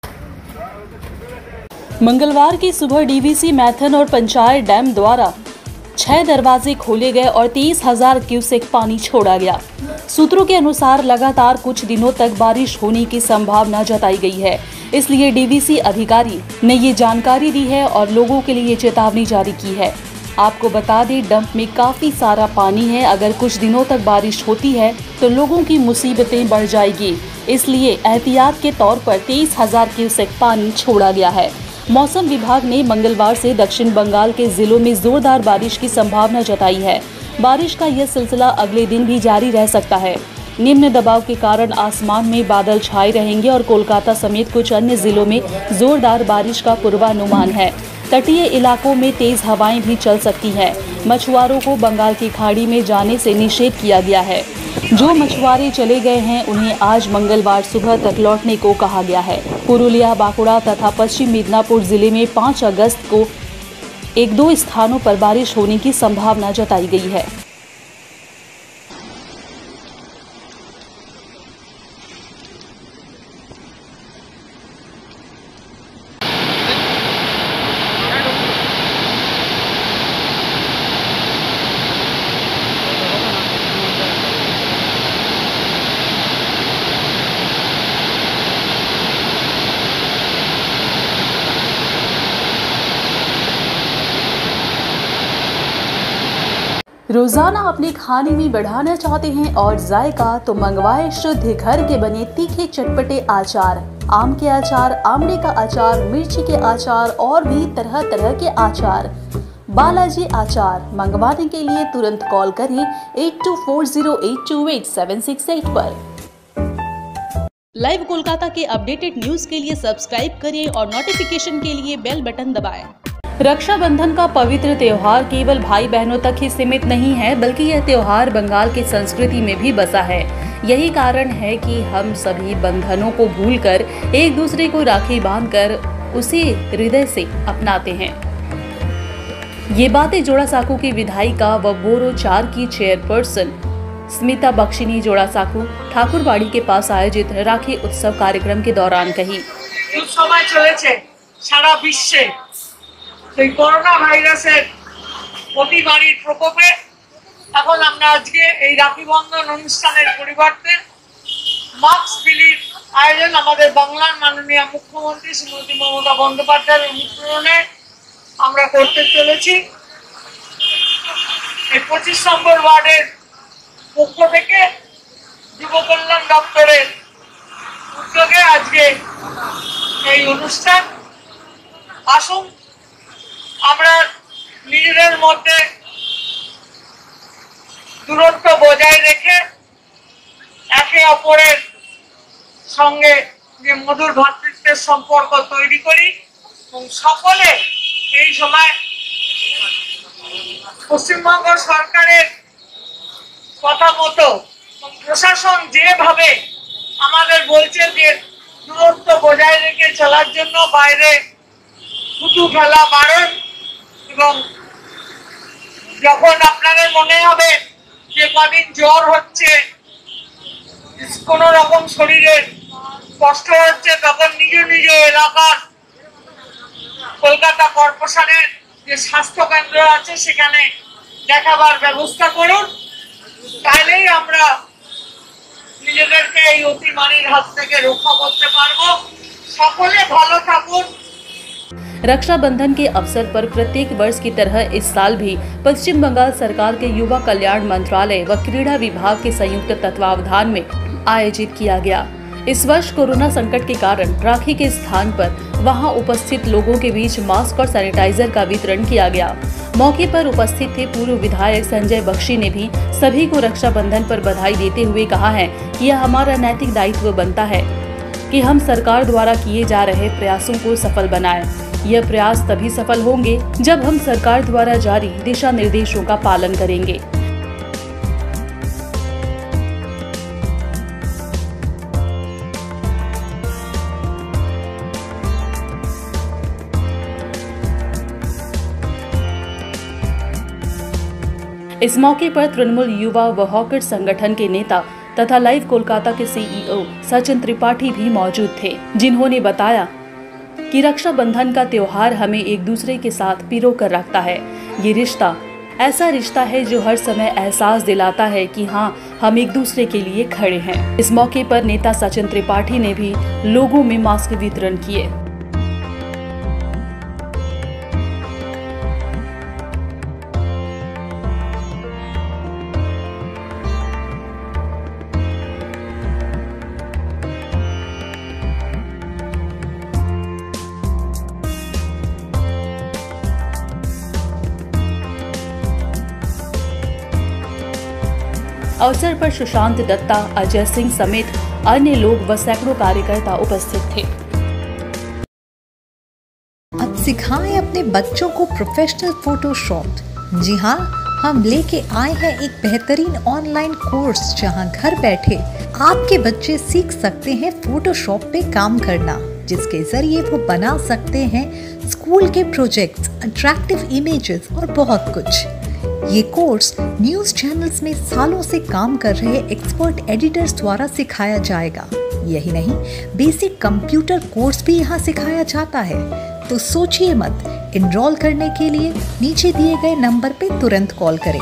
मंगलवार की सुबह डीवीसी मैथन और पंचायत डैम द्वारा 6 दरवाजे खोले गए और 23,000 क्यूसेक पानी छोड़ा गया। सूत्रों के अनुसार लगातार कुछ दिनों तक बारिश होने की संभावना जताई गई है, इसलिए डीवीसी अधिकारी ने ये जानकारी दी है और लोगों के लिए चेतावनी जारी की है। आपको बता दें, डंप में काफ़ी सारा पानी है। अगर कुछ दिनों तक बारिश होती है तो लोगों की मुसीबतें बढ़ जाएगी, इसलिए एहतियात के तौर पर 23,000 क्यूसेक पानी छोड़ा गया है। मौसम विभाग ने मंगलवार से दक्षिण बंगाल के जिलों में जोरदार बारिश की संभावना जताई है। बारिश का यह सिलसिला अगले दिन भी जारी रह सकता है। निम्न दबाव के कारण आसमान में बादल छाए रहेंगे और कोलकाता समेत कुछ अन्य जिलों में जोरदार बारिश का पूर्वानुमान है। तटीय इलाकों में तेज हवाएं भी चल सकती हैं। मछुआरों को बंगाल की खाड़ी में जाने से निषेध किया गया है। जो मछुआरे चले गए हैं उन्हें आज मंगलवार सुबह तक लौटने को कहा गया है। पुरुलिया, बांकुड़ा तथा पश्चिम मिदनापुर जिले में 5 अगस्त को 1-2 स्थानों पर बारिश होने की संभावना जताई गई है। रोजाना अपने खाने में बढ़ाना चाहते हैं और जायका, तो मंगवाए शुद्ध घर के बने तीखे चटपटे आचार। आम के अचार, आमले का अचार, मिर्ची के अचार और भी तरह तरह के अचार। बालाजी अचार मंगवाने के लिए तुरंत कॉल करें 8240828768 पर। लाइव कोलकाता के अपडेटेड न्यूज के लिए सब्सक्राइब करें और नोटिफिकेशन के लिए बेल बटन दबाएं। रक्षाबंधन का पवित्र त्योहार केवल भाई बहनों तक ही सीमित नहीं है, बल्कि यह त्योहार बंगाल की संस्कृति में भी बसा है। यही कारण है कि हम सभी बंधनों को भूलकर एक दूसरे को राखी बांधकर उसे हृदय से अपनाते हैं। ये बातें जोड़ासाकू की विधायिका व बोरो 4 की चेयरपर्सन स्मिता बख्शिनी जोड़ासाकू ठाकुरबाड़ी के पास आयोजित राखी उत्सव कार्यक्रम के दौरान कही। सारा विश्वे করোনা ভাইরাসের অতিমারীর প্রকোপে এখন আমরা আজকে এই রাখি বন্ধন অনুষ্ঠানের পরিবর্তে মাস্ক বিলির আয়োজন আমাদের বাংলার মাননীয় মুখ্যমন্ত্রী শ্রীমতী মমতা বন্দ্যোপাধ্যায়ের অনুপ্রেরণায় আমরা করতে চলেছি। এই 25 নম্বর ওয়ার্ডের পক্ষ থেকে যুব কল্যাণ দপ্তরের উদ্যোগে আজকে এই অনুষ্ঠান। আসুন আমরা নিজেদের মধ্যে দূরত্ব বজায় রেখে একে অপরের সঙ্গে যে মধুর ভ্রাতৃত্বের সম্পর্ক তৈরি করি এবং সকলে এই সময় পশ্চিমবঙ্গ সরকারের কথা মতো প্রশাসন যেভাবে আমাদের বলছে যে দূরত্ব বজায় রেখে চলার জন্য বাইরে থুতু ফেলা বারণ, এবং যখন আপনাদের মনে হবে যে কদিন জ্বর হচ্ছে, কোন রকম শরীরের কষ্ট হচ্ছে, তখন নিজ নিজ এলাকার কলকাতা কর্পোরেশনের যে স্বাস্থ্য কেন্দ্র আছে সেখানে দেখাবার ব্যবস্থা করুন। তাহলেই আমরা নিজেদেরকে এই অতিমারির হাত থেকে রক্ষা করতে পারবো। সকলে ভালো থাকুন। रक्षाबंधन के अवसर पर प्रत्येक वर्ष की तरह इस साल भी पश्चिम बंगाल सरकार के युवा कल्याण मंत्रालय व क्रीड़ा विभाग के संयुक्त तत्वावधान में आयोजित किया गया। इस वर्ष कोरोना संकट के कारण राखी के स्थान पर वहां उपस्थित लोगों के बीच मास्क और सैनिटाइजर का वितरण किया गया। मौके पर उपस्थित थे पूर्व विधायक संजय बख्शी ने भी सभी को रक्षाबंधन पर बधाई देते हुए कहा है कि यह हमारा नैतिक दायित्व बनता है कि हम सरकार द्वारा किए जा रहे प्रयासों को सफल बनाएं। यह प्रयास तभी सफल होंगे जब हम सरकार द्वारा जारी दिशा निर्देशों का पालन करेंगे। इस मौके पर तृणमूल युवा व हॉकर संगठन के नेता तथा लाइव कोलकाता के सीईओ सचिन त्रिपाठी भी मौजूद थे, जिन्होंने बताया कि रक्षाबंधन का त्योहार हमें एक दूसरे के साथ पिरो कर रखता है। ये रिश्ता ऐसा रिश्ता है जो हर समय एहसास दिलाता है कि हाँ, हम एक दूसरे के लिए खड़े हैं। इस मौके पर नेता सचिन त्रिपाठी ने भी लोगों में मास्क वितरण किए। अवसर पर सुशांत दत्ता, अजय सिंह समेत अन्य लोग व सैकड़ों कार्यकर्ता उपस्थित थे। अब सिखाएं अपने बच्चों को प्रोफेशनल फोटोशॉप। जी हाँ, हम लेके आए हैं एक बेहतरीन ऑनलाइन कोर्स जहां घर बैठे आपके बच्चे सीख सकते हैं फोटोशॉप पे काम करना, जिसके जरिए वो बना सकते हैं स्कूल के प्रोजेक्ट्स, अट्रैक्टिव इमेजेस और बहुत कुछ। ये कोर्स न्यूज चैनल्स में सालों से काम कर रहे एक्सपर्ट एडिटर्स द्वारा सिखाया जाएगा। यही नहीं, बेसिक कंप्यूटर कोर्स भी यहाँ सिखाया जाता है। तो सोचिए मत, एनरोल करने के लिए नीचे दिए गए नंबर पे तुरंत कॉल करें।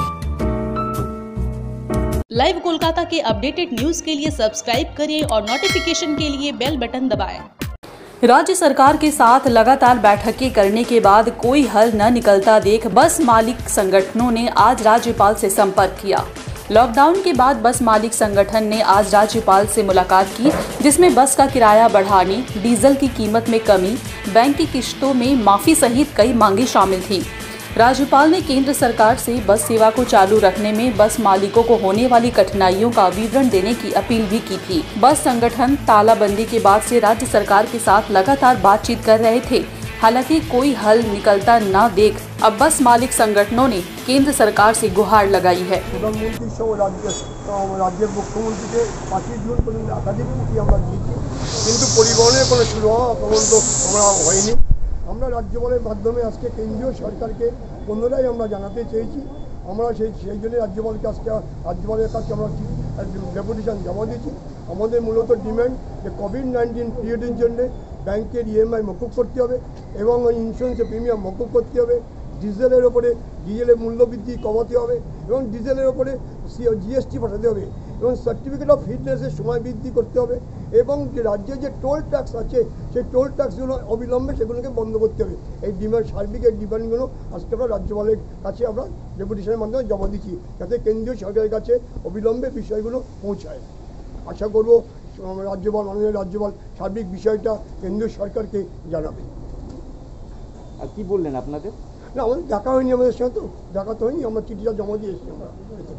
लाइव कोलकाता के अपडेटेड न्यूज के लिए सब्सक्राइब करें और नोटिफिकेशन के लिए बेल बटन दबाएं। राज्य सरकार के साथ लगातार बैठकें करने के बाद कोई हल न निकलता देख बस मालिक संगठनों ने आज राज्यपाल से संपर्क किया। लॉकडाउन के बाद बस मालिक संगठन ने आज राज्यपाल से मुलाकात की, जिसमें बस का किराया बढ़ाने, डीजल की कीमत में कमी, बैंक की किश्तों में माफी सहित कई मांगे शामिल थी। राज्यपाल ने केंद्र सरकार से बस सेवा को चालू रखने में बस मालिकों को होने वाली कठिनाइयों का विवरण देने की अपील भी की थी। बस संगठन तालाबंदी के बाद से राज्य सरकार के साथ लगातार बातचीत कर रहे थे। हालांकि कोई हल निकलता न देख अब बस मालिक संगठनों ने केंद्र सरकार से गुहार लगाई है। প্রধানমন্ত্রী সহ রাজ্যের মুখ্যমন্ত্রীকে 5 জুন পর্যন্ত একাধিকমুখী আমরা দিয়েছি, কিন্তু পরিবহনের কোনো সুরাহা পর্যন্ত আমরা হয়নি। আমরা রাজ্যপালের মাধ্যমে আজকে কেন্দ্রীয় সরকারকে পুনরায় আমরা জানাতে চেয়েছি। আমরা সেই জন্য রাজ্যপালের কাছে আমরা ডেপুটেশন জমা দিয়েছি। আমাদের মূলত ডিমান্ড যে কোভিড-19 পিরিয়ডের জন্য ব্যাংকের ইএমআই মকুব করতে হবে এবং ইন্স্যুরেন্সের প্রিমিয়াম মকুব করতে হবে, ডিজেলের ওপরে ডিজেলের মূল্যবৃদ্ধি কমাতে হবে এবং ডিজেলের ওপরে জিএসটি পাঠাতে হবে এবং সার্টিফিকেট অফ ফিটনেসের সময় বৃদ্ধি করতে হবে এবং যে রাজ্যে যে টোল ট্যাক্স আছে সেই টোল ট্যাক্সগুলো অবিলম্বে সেগুলোকে বন্ধ করতে হবে। এই ডিমান্ড সার্বিক এই ডিমান্ডগুলো আজকে আমরা রাজ্যপালের কাছে আমরা ডেপুটেশনের মাধ্যমে জমা দিচ্ছি, যাতে কেন্দ্রীয় সরকারের কাছে অবিলম্বে বিষয়গুলো পৌঁছায়। আশা করব রাজ্যপাল, মাননীয় রাজ্যপাল সার্বিক বিষয়টা কেন্দ্রীয় সরকারকে জানাবে। আর কি বললেন আপনাদের? না, আমাদের দেখা হয়নি, আমাদের সাথে তো দেখা তো হয়নি, আমরা চিঠিটা জমা দিয়ে এসেছি আমরা।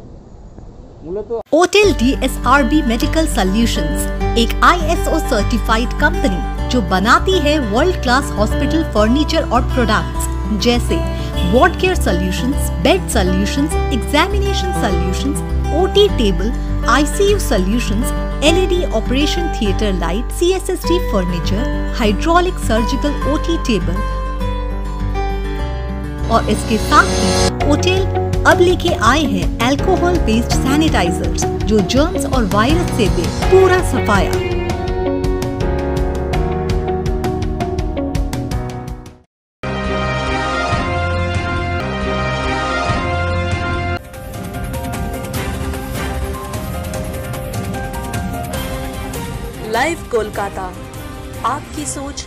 ओटेल DSRB मेडिकल सॉल्यूशंस एक ISO सर्टिफाइड कंपनी जो बनाती है वर्ल्ड क्लास हॉस्पिटल फर्नीचर और प्रोडक्ट्स जैसे ward care solutions, bed solutions, examination solutions, OT table, ICU solutions, LED operation theatre light, CSST furniture, hydraulic surgical OT table, और इसके साथ ही होटल अब लेके आए हैं अल्कोहल बेस्ड सैनिटाइजर्स जो जर्म्स और वायरस से दे पूरा सफाया। लाइव कोलकाता, आपकी सोच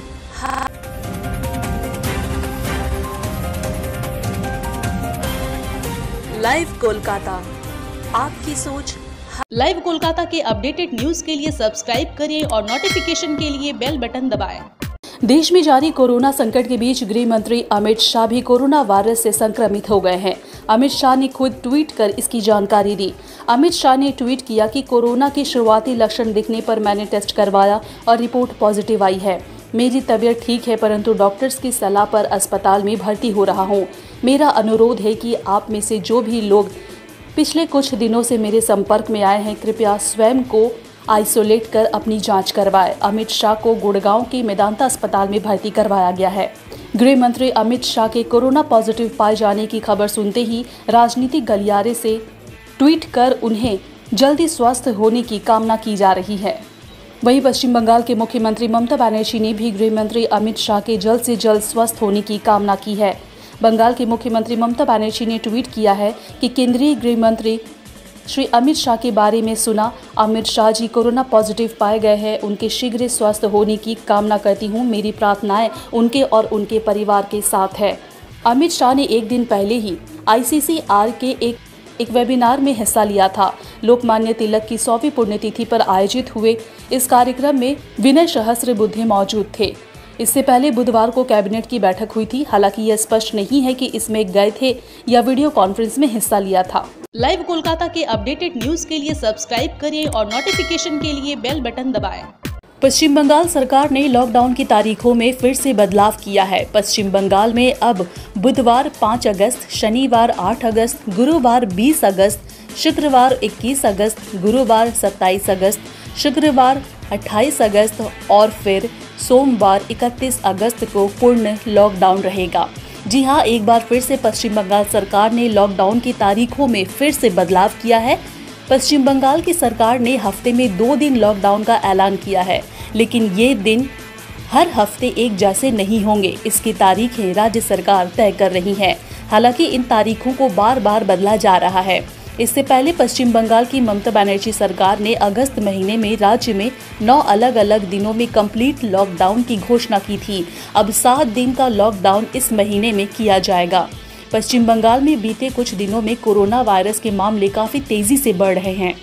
लाइव कोलकाता, आपकी सोच। लाइव कोलकाता के अपडेटेड न्यूज के लिए सब्सक्राइब करें और नोटिफिकेशन के लिए बेल बटन दबाएं। देश में जारी कोरोना संकट के बीच गृह मंत्री अमित शाह भी कोरोना वायरस से संक्रमित हो गए हैं। अमित शाह ने खुद ट्वीट कर इसकी जानकारी दी। अमित शाह ने ट्वीट किया कि कोरोना के शुरुआती लक्षण दिखने पर मैंने टेस्ट करवाया और रिपोर्ट पॉजिटिव आई है। मेरी तबीयत ठीक है, परंतु डॉक्टर्स की सलाह पर अस्पताल में भर्ती हो रहा हूँ। मेरा अनुरोध है कि आप में से जो भी लोग पिछले कुछ दिनों से मेरे संपर्क में आए हैं, कृपया स्वयं को आइसोलेट कर अपनी जांच करवाएं। अमित शाह को गुड़गांव के मेदांता अस्पताल में भर्ती करवाया गया है। गृह मंत्री अमित शाह के कोरोना पॉजिटिव पाए जाने की खबर सुनते ही राजनीतिक गलियारे से ट्वीट कर उन्हें जल्दी स्वस्थ होने की कामना की जा रही है। वहीं पश्चिम बंगाल के मुख्यमंत्री ममता बनर्जी ने भी गृह मंत्री अमित शाह के जल्द से जल्द स्वस्थ होने की कामना की है। बंगाल के मुख्यमंत्री ममता बनर्जी ने ट्वीट किया है कि केंद्रीय गृह मंत्री श्री अमित शाह के बारे में सुना। अमित शाह जी कोरोना पॉजिटिव पाए गए हैं। उनके शीघ्र स्वस्थ होने की कामना करती हूँ। मेरी प्रार्थनाएं उनके और उनके परिवार के साथ है। अमित शाह ने एक दिन पहले ही ICCR के एक वेबिनार में हिस्सा लिया था। लोकमान्य तिलक की 100वीं पुण्यतिथि पर आयोजित हुए इस कार्यक्रम में विनय सहस्त्रबुद्धे मौजूद थे। इससे पहले बुधवार को कैबिनेट की बैठक हुई थी। हालांकि यह स्पष्ट नहीं है कि इसमें गए थे या वीडियो कॉन्फ्रेंस में हिस्सा लिया था। लाइव कोलकाता के अपडेटेड न्यूज के लिए सब्सक्राइब करें और नोटिफिकेशन के लिए बेल बटन दबाएं। पश्चिम बंगाल सरकार ने लॉकडाउन की तारीखों में फिर से बदलाव किया है। पश्चिम बंगाल में अब बुधवार 5 अगस्त, शनिवार 8 अगस्त, गुरुवार 20 अगस्त, शुक्रवार 21 अगस्त, गुरुवार 27 अगस्त, शुक्रवार 28 अगस्त और फिर सोमवार 31 अगस्त को पूर्ण लॉकडाउन रहेगा। जी हां, एक बार फिर से पश्चिम बंगाल सरकार ने लॉकडाउन की तारीखों में फिर से बदलाव किया है। पश्चिम बंगाल की सरकार ने हफ्ते में 2 दिन लॉकडाउन का ऐलान किया है, लेकिन ये दिन हर हफ्ते एक जैसे नहीं होंगे। इसकी तारीखें राज्य सरकार तय कर रही है। हालांकि इन तारीखों को बार बार बदला जा रहा है। इससे पहले पश्चिम बंगाल की ममता बनर्जी सरकार ने अगस्त महीने में राज्य में 9 अलग अलग दिनों में कंप्लीट लॉकडाउन की घोषणा की थी। अब 7 दिन का लॉकडाउन इस महीने में किया जाएगा। पश्चिम बंगाल में बीते कुछ दिनों में कोरोना वायरस के मामले काफी तेजी से बढ़ रहे हैं।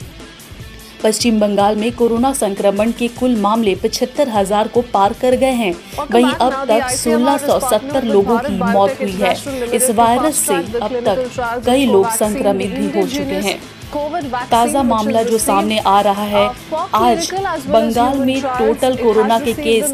पश्चिम बंगाल में कोरोना संक्रमण के कुल मामले 75,000 को पार कर गए हैं। वहीं अब तक 1670 लोगों की मौत हुई है। इस वायरस से अब तक कई लोग संक्रमित भी हो चुके हैं। ताज़ा मामला जो सामने आ रहा है, आज बंगाल में टोटल कोरोना के केस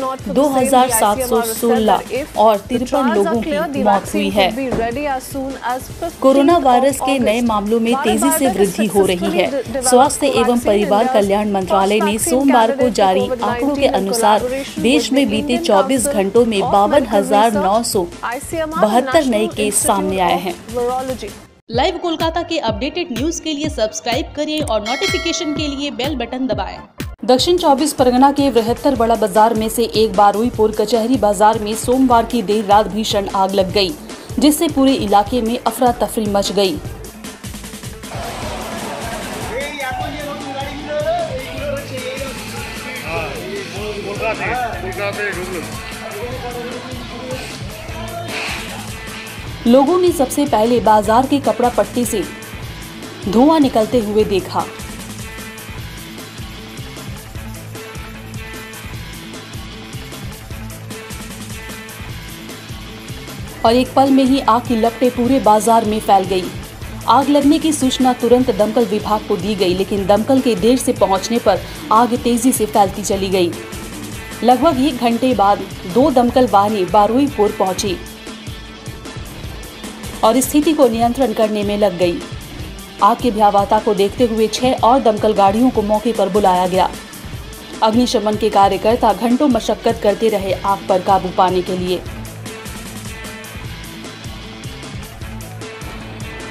2716 और 53 लोगों की मौत हुई है। कोरोना वायरस के नए मामलों में तेजी से वृद्धि हो रही है। स्वास्थ्य एवं परिवार कल्याण मंत्रालय ने सोमवार को जारी आंकड़ों के अनुसार देश में बीते 24 घंटों में 52,972 नए केस सामने आए हैं। लाइव कोलकाता के अपडेटेड न्यूज के लिए सब्सक्राइब करें और नोटिफिकेशन के लिए बेल बटन दबाएं। दक्षिण 24 परगना के बृहत्तर बड़ा बाजार में से एक बारुईपुर कचहरी बाजार में सोमवार की देर रात भीषण आग लग गई, जिससे पूरे इलाके में अफरा तफरी मच गई। लोगों ने सबसे पहले बाजार के कपड़ा पट्टी से धुआं निकलते हुए देखा। और एक पल में ही आग की लपटें पूरे बाजार में फैल गई। आग लगने की सूचना तुरंत दमकल विभाग को दी गई, लेकिन दमकल के देर से पहुंचने पर आग तेजी से फैलती चली गई। लगभग 1 घंटे बाद 2 दमकल वाहनें बारुईपुर पहुंची और स्थिति को नियंत्रण करने में लग गई। आग की भयावहता को देखते हुए 6 और दमकल गाड़ियों को मौके पर बुलाया गया। अग्निशमन के कार्यकर्ता घंटों मशक्कत करते रहे आग पर काबू पाने के लिए।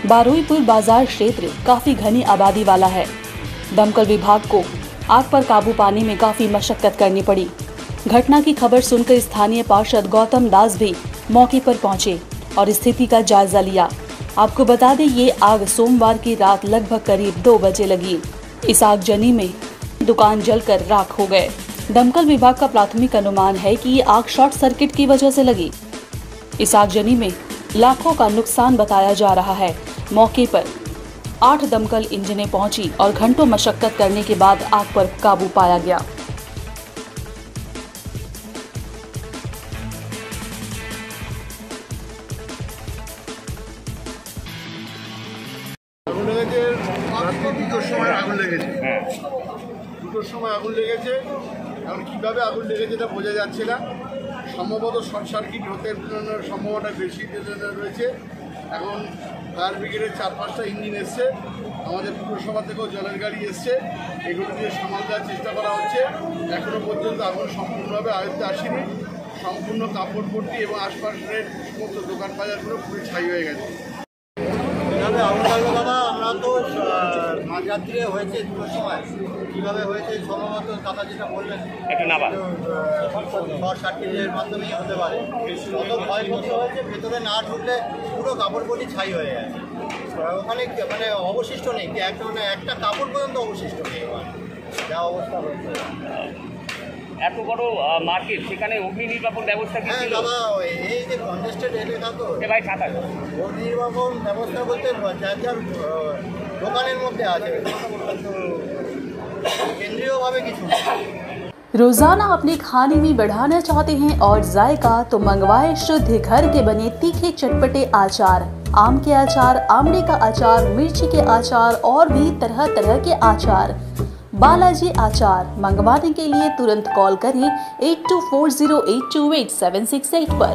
बारुईपुर बाजार क्षेत्र काफी घनी आबादी वाला है। दमकल विभाग को आग पर काबू पाने में काफी मशक्कत करनी पड़ी। घटना की खबर सुनकर स्थानीय पार्षद गौतम दास भी मौके पर पहुंचे और स्थिति का जायजा लिया। आपको बता दें, ये आग सोमवार की रात लगभग करीब 2 बजे लगी। इस आगजनी में दुकान जलकर राख हो गए। दमकल विभाग का प्राथमिक अनुमान है कि ये आग शॉर्ट सर्किट की वजह से लगी। इस आगजनी में लाखों का नुकसान बताया जा रहा है। मौके पर 8 दमकल इंजनें पहुंची और घंटों मशक्कत करने के बाद आग पर काबू पाया गया। দুটোর সময় আগুন লেগেছে। এখন কীভাবে আগুন লেগেছে এটা বোঝা যাচ্ছে না। সম্ভবত শর্ট সার্কিট হতে সম্ভাবনা বেশি রয়েছে। এখন ফায়ার ব্রিগেডের 4-5টা ইঞ্জিন এসছে, আমাদের পুরসভা থেকেও জলের গাড়ি এসছে। এগুলো দিয়ে সামাল দেওয়ার চেষ্টা করা হচ্ছে। এখনও পর্যন্ত আগুন সম্পূর্ণভাবে আয়ত্তে আসেনি। সম্পূর্ণ কাপড় পট্টি এবং আশপাশের সমস্ত দোকান বাজারগুলো পুরো ছাই হয়ে গেছে। আগুন লাগলো দাদা, আমরা তো মাঝরাত্রিরে হয়েছে, দুটোর সময় কীভাবে হয়েছে সম্ভবত দাদা যেটা বললেন শর্ট সার্কিটের মাধ্যমেই হতে পারে। কত ক্ষয়ক্ষতি হয়েছে, ভেতরে না ঢুকলে পুরো কাপড় পটি ছাই হয়ে গেছে। ওখানে মানে অবশিষ্ট নেই, একটা কাপড় পর্যন্ত অবশিষ্ট নেই। যা অবস্থা হয়েছে, এত বড় মার্কেট, সেখানে অগ্নি নির্বাপন ব্যবস্থা কি ছিল? দাদা এই যে কনজেস্টেড এলাকা তো ভাই ছাতা, অগ্নি নির্বাপন ব্যবস্থা বলতে যার যার দোকানের মধ্যে আছে, কেন্দ্রীয়ভাবে কিছু নেই। रोजाना अपने खाने में बढ़ाना चाहते हैं और जायका, तो मंगवाए शुद्ध घर के बने तीखे चटपटे आचार। आम के अचार, आमले का अचार, मिर्ची के अचार और भी तरह तरह के अचार। बालाजी अचार मंगवाने के लिए तुरंत कॉल करें 8240828768 पर।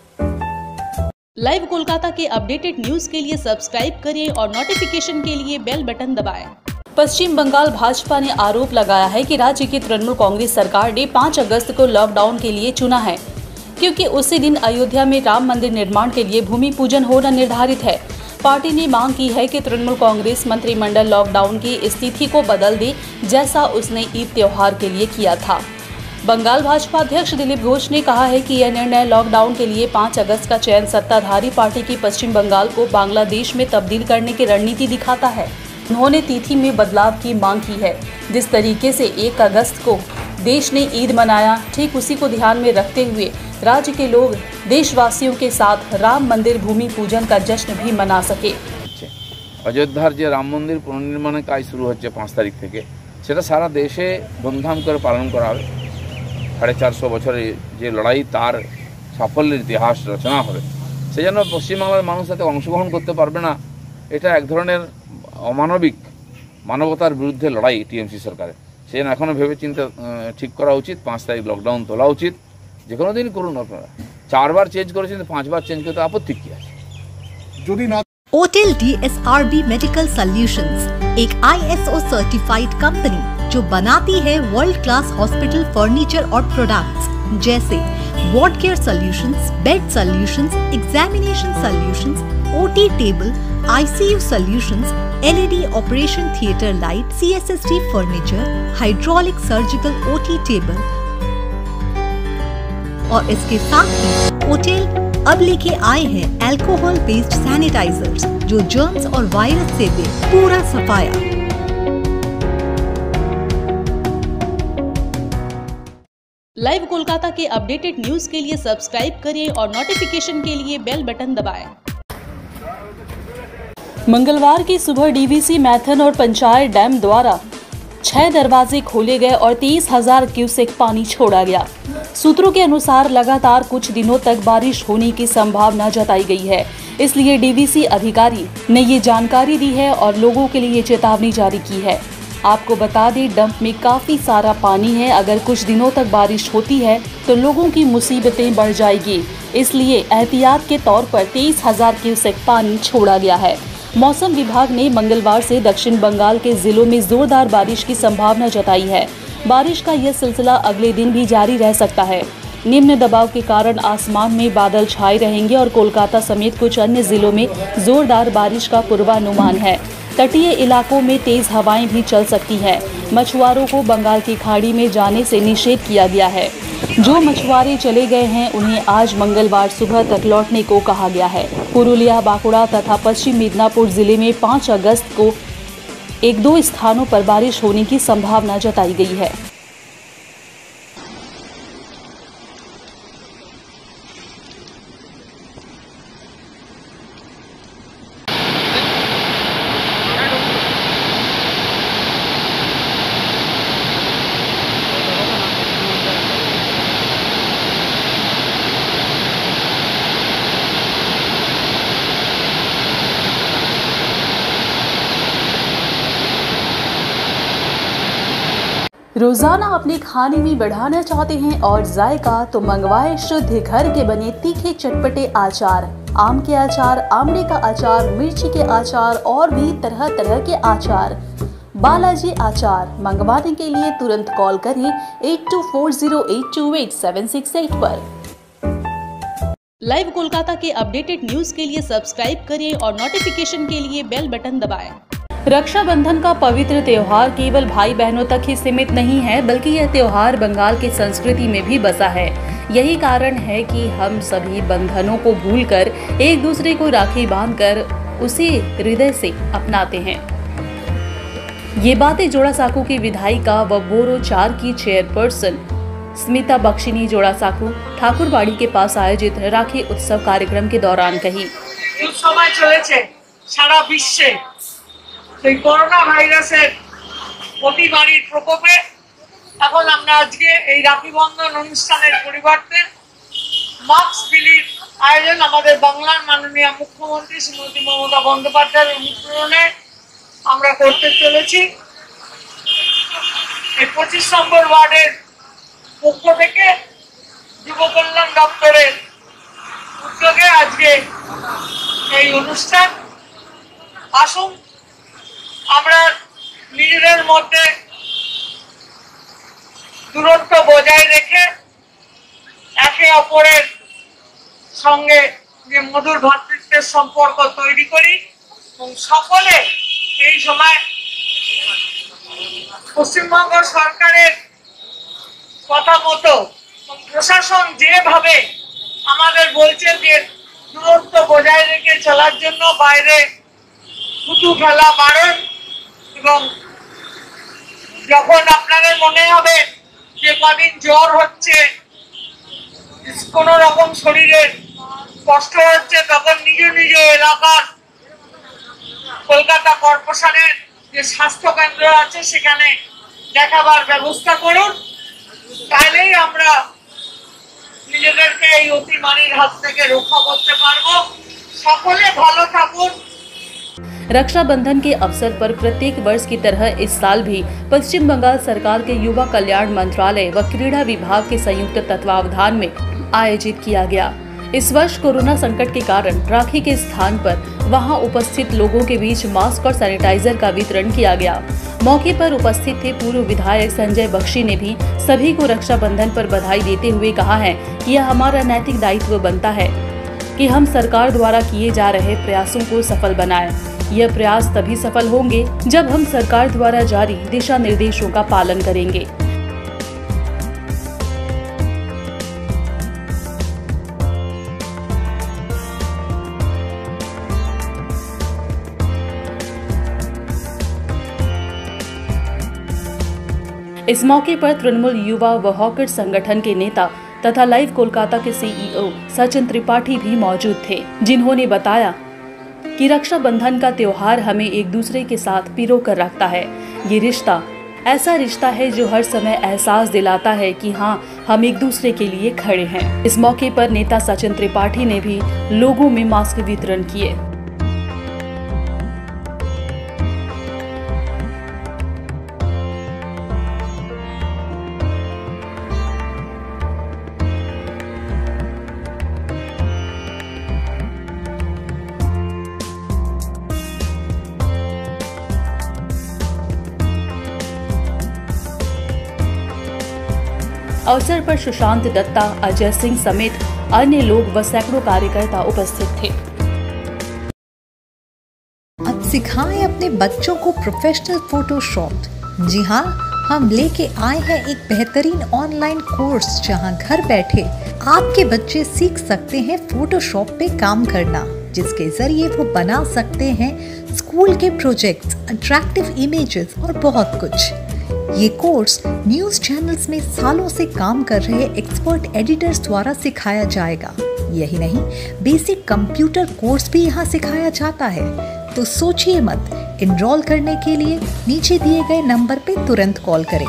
लाइव कोलकाता के अपडेटेड न्यूज के लिए सब्सक्राइब करें और नोटिफिकेशन के लिए बेल बटन दबाएं। पश्चिम बंगाल भाजपा ने आरोप लगाया है कि राज्य की तृणमूल कांग्रेस सरकार ने 5 अगस्त को लॉकडाउन के लिए चुना है, क्योंकि उसी दिन अयोध्या में राम मंदिर निर्माण के लिए भूमि पूजन होना निर्धारित है। पार्टी ने मांग की है कि तृणमूल कांग्रेस मंत्रिमंडल लॉकडाउन की स्थिति को बदल दे, जैसा उसने ईद त्योहार के लिए किया था। बंगाल भाजपा अध्यक्ष दिलीप घोष ने कहा है कि यह निर्णय लॉकडाउन के लिए 5 अगस्त का चयन सत्ताधारी पार्टी की पश्चिम बंगाल को बांग्लादेश में तब्दील करने की रणनीति दिखाता है। उन्होंने तिथि में बदलाव की मांग की है। जिस तरीके से 1 अगस्त को देश ने ईद मनाया, ठीक उसी को ध्यान में रखते हुए राज्य के लोग देशवासियों के साथ राम मंदिर भूमि पूजन का जश्न भी मना सके। अयोध्यार जे राम मंदिर पुनर्निर्माणের কাজ শুরু হচ্ছে 5 তারিখ থেকে, সেটা সারা দেশে ধুমধাম করে পালন করা হবে। 450 বছরের যে লড়াই, তার সাফল্যের ইতিহাস রচনা হবে। সেজন্য পশ্চিমবাংলার মানুষ তাতে অংশগ্রহণ করতে পারবে না। এটা এক ধরনের অমানবিক, মানবতার বিরুদ্ধে লড়াই টিএমসি সরকারের। সেজন্য এখনও ভেবে চিন্তে ঠিক করা উচিত। 5 তারিখ লকডাউন তোলা উচিত। যে কোনো দিন করুন আপনারা। 4 বার চেঞ্জ করেছেন, 5 বার চেঞ্জ করতে আপত্তি কি আছে? যদি না ओटेल DSRB मेडिकल सॉल्यूशंस एक ISO सर्टिफाइड कंपनी जो बनाती है वर्ल्ड क्लास हॉस्पिटल फर्नीचर और प्रोडक्ट्स जैसे ward care solutions, bed solutions, examination solutions, OT table, ICU solutions, LED operation theatre light, CSST furniture, hydraulic surgical OT table और इसके साथ ही ओटेल अब लेके आए हैं अल्कोहल बेस्ड सैनिटाइजर्स जो जर्म्स और वायरस से दे पूरा सफाया। लाइव कोलकाता के अपडेटेड न्यूज के लिए सब्सक्राइब करें और नोटिफिकेशन के लिए बेल बटन दबाएं। मंगलवार की सुबह डीवीसी मैथन और पंचायत डैम द्वारा 6 दरवाजे खोले गए और 30,000 क्यूसेक पानी छोड़ा गया। सूत्रों के अनुसार लगातार कुछ दिनों तक बारिश होने की संभावना जताई गई है, इसलिए डीवीसी अधिकारी ने ये जानकारी दी है और लोगों के लिए चेतावनी जारी की है। आपको बता दें, डंप में काफी सारा पानी है। अगर कुछ दिनों तक बारिश होती है तो लोगों की मुसीबतें बढ़ जाएगी, इसलिए एहतियात के तौर पर 30,000 क्यूसेक पानी छोड़ा गया है। मौसम विभाग ने मंगलवार से दक्षिण बंगाल के जिलों में जोरदार बारिश की संभावना जताई है। बारिश का यह सिलसिला अगले दिन भी जारी रह सकता है। निम्न दबाव के कारण आसमान में बादल छाए रहेंगे और कोलकाता समेत कुछ अन्य जिलों में जोरदार बारिश का पूर्वानुमान है। तटीय इलाकों में तेज हवाएं भी चल सकती है। मछुआरों को बंगाल की खाड़ी में जाने से निषेध किया गया है। जो मछुआरे चले गए हैं उन्हें आज मंगलवार सुबह तक लौटने को कहा गया है। पुरुलिया, बांकुड़ा तथा पश्चिम मिदनापुर जिले में 5 अगस्त को 1-2 स्थानों पर बारिश होने की संभावना जताई गई है। रोजाना अपने खाने में बढ़ाना चाहते हैं और जायका, तो मंगवाए शुद्ध घर के बने तीखे चटपटे आचार। आम के आचार, आमले का आचार, मिर्ची के आचार और भी तरह तरह के आचार। बालाजी आचार मंगवाने के लिए तुरंत कॉल करें 8240828768 पर। लाइव कोलकाता के अपडेटेड न्यूज के लिए सब्सक्राइब करें और नोटिफिकेशन के लिए बेल बटन दबाएं। रक्षाबंधन का पवित्र त्योहार केवल भाई बहनों तक ही सीमित नहीं है, बल्कि यह त्योहार बंगाल की संस्कृति में भी बसा है। यही कारण है कि हम सभी बंधनों को भूलकर एक दूसरे को राखी बांधकर उसे हृदय से अपनाते हैं। ये बातें जोड़ासाकू की विधायिका व बोरो 4 की चेयरपर्सन स्मिता बख्शिनी जोड़ासाकू ठाकुरबाड़ी के पास आयोजित राखी उत्सव कार्यक्रम के दौरान कही। सारा विश्वे করোনা ভাইরাসের অতিমারীর প্রকোপে এখন আমরা আজকে এই রাখি বন্ধন অনুষ্ঠানের পরিবর্তে মাস্ক বিলির আয়োজন আমাদের বাংলার মাননীয় মুখ্যমন্ত্রী শ্রীমতী মমতা বন্দ্যোপাধ্যায়ের অনুপ্রেরণে আমরা করতে চলেছি। এই 25 নম্বর ওয়ার্ডের পক্ষ থেকে যুব কল্যাণ দপ্তরের উদ্যোগে আজকে এই অনুষ্ঠান। আসুন আমরা নিজেদের মধ্যে দূরত্ব বজায় রেখে একে অপরের সঙ্গে যে মধুর ভ্রাতৃত্বের সম্পর্ক তৈরি করি এবং সকলে এই সময় পশ্চিমবঙ্গ সরকারের কথা মতো প্রশাসন যেভাবে আমাদের বলছে যে দূরত্ব বজায় রেখে চলার জন্য বাইরে থুতু ফেলা বারণ, এবং যখন আপনাদের মনে হবে যে কদিন জ্বর হচ্ছে, কোনো রকম শরীরের কষ্ট হচ্ছে, তখন নিজ নিজ এলাকার কলকাতা কর্পোরেশনের যে স্বাস্থ্য কেন্দ্র আছে সেখানে দেখাবার ব্যবস্থা করুন। তাহলেই আমরা নিজেদেরকে এই অতিমারীর হাত থেকে রক্ষা করতে পারবো। সকলে ভালো থাকুন। रक्षाबंधन के अवसर पर प्रत्येक वर्ष की तरह इस साल भी पश्चिम बंगाल सरकार के युवा कल्याण मंत्रालय व क्रीड़ा विभाग के संयुक्त तत्वावधान में आयोजित किया गया। इस वर्ष कोरोना संकट के कारण राखी के स्थान पर वहां उपस्थित लोगों के बीच मास्क और सैनिटाइजर का वितरण किया गया। मौके पर उपस्थित थे पूर्व विधायक संजय बख्शी ने भी सभी को रक्षाबंधन पर बधाई देते हुए कहा है कि यह हमारा नैतिक दायित्व बनता है कि हम सरकार द्वारा किए जा रहे प्रयासों को सफल बनाएं। यह प्रयास तभी सफल होंगे जब हम सरकार द्वारा जारी दिशा निर्देशों का पालन करेंगे। इस मौके पर तृणमूल युवा व हॉकर संगठन के नेता तथा लाइव कोलकाता के सीईओ सचिन त्रिपाठी भी मौजूद थे, जिन्होंने बताया कि रक्षाबंधन का त्योहार हमें एक दूसरे के साथ पिरो कर रखता है। ये रिश्ता ऐसा रिश्ता है जो हर समय एहसास दिलाता है कि हाँ, हम एक दूसरे के लिए खड़े हैं। इस मौके पर नेता सचिन त्रिपाठी ने भी लोगों में मास्क वितरण किए। अवसर पर सुशांत दत्ता, अजय सिंह समेत अन्य लोग व सैकड़ों कार्यकर्ता उपस्थित थे। अब सिखाएं अपने बच्चों को प्रोफेशनल फोटोशॉप। जी हाँ, हम लेके आए हैं एक बेहतरीन ऑनलाइन कोर्स जहां घर बैठे आपके बच्चे सीख सकते हैं फोटोशॉप पे काम करना, जिसके जरिए वो बना सकते हैं स्कूल के प्रोजेक्ट्स, अट्रैक्टिव इमेजेस और बहुत कुछ। ये कोर्स न्यूज़ चैनल्स में सालों से काम कर रहे एक्सपर्ट एडिटर्स द्वारा सिखाया जाएगा। यही नहीं, बेसिक कंप्यूटर कोर्स भी यहाँ सिखाया जाता है। तो सोचिए मत, एनरोल करने के लिए नीचे दिए गए नंबर पे तुरंत कॉल करें।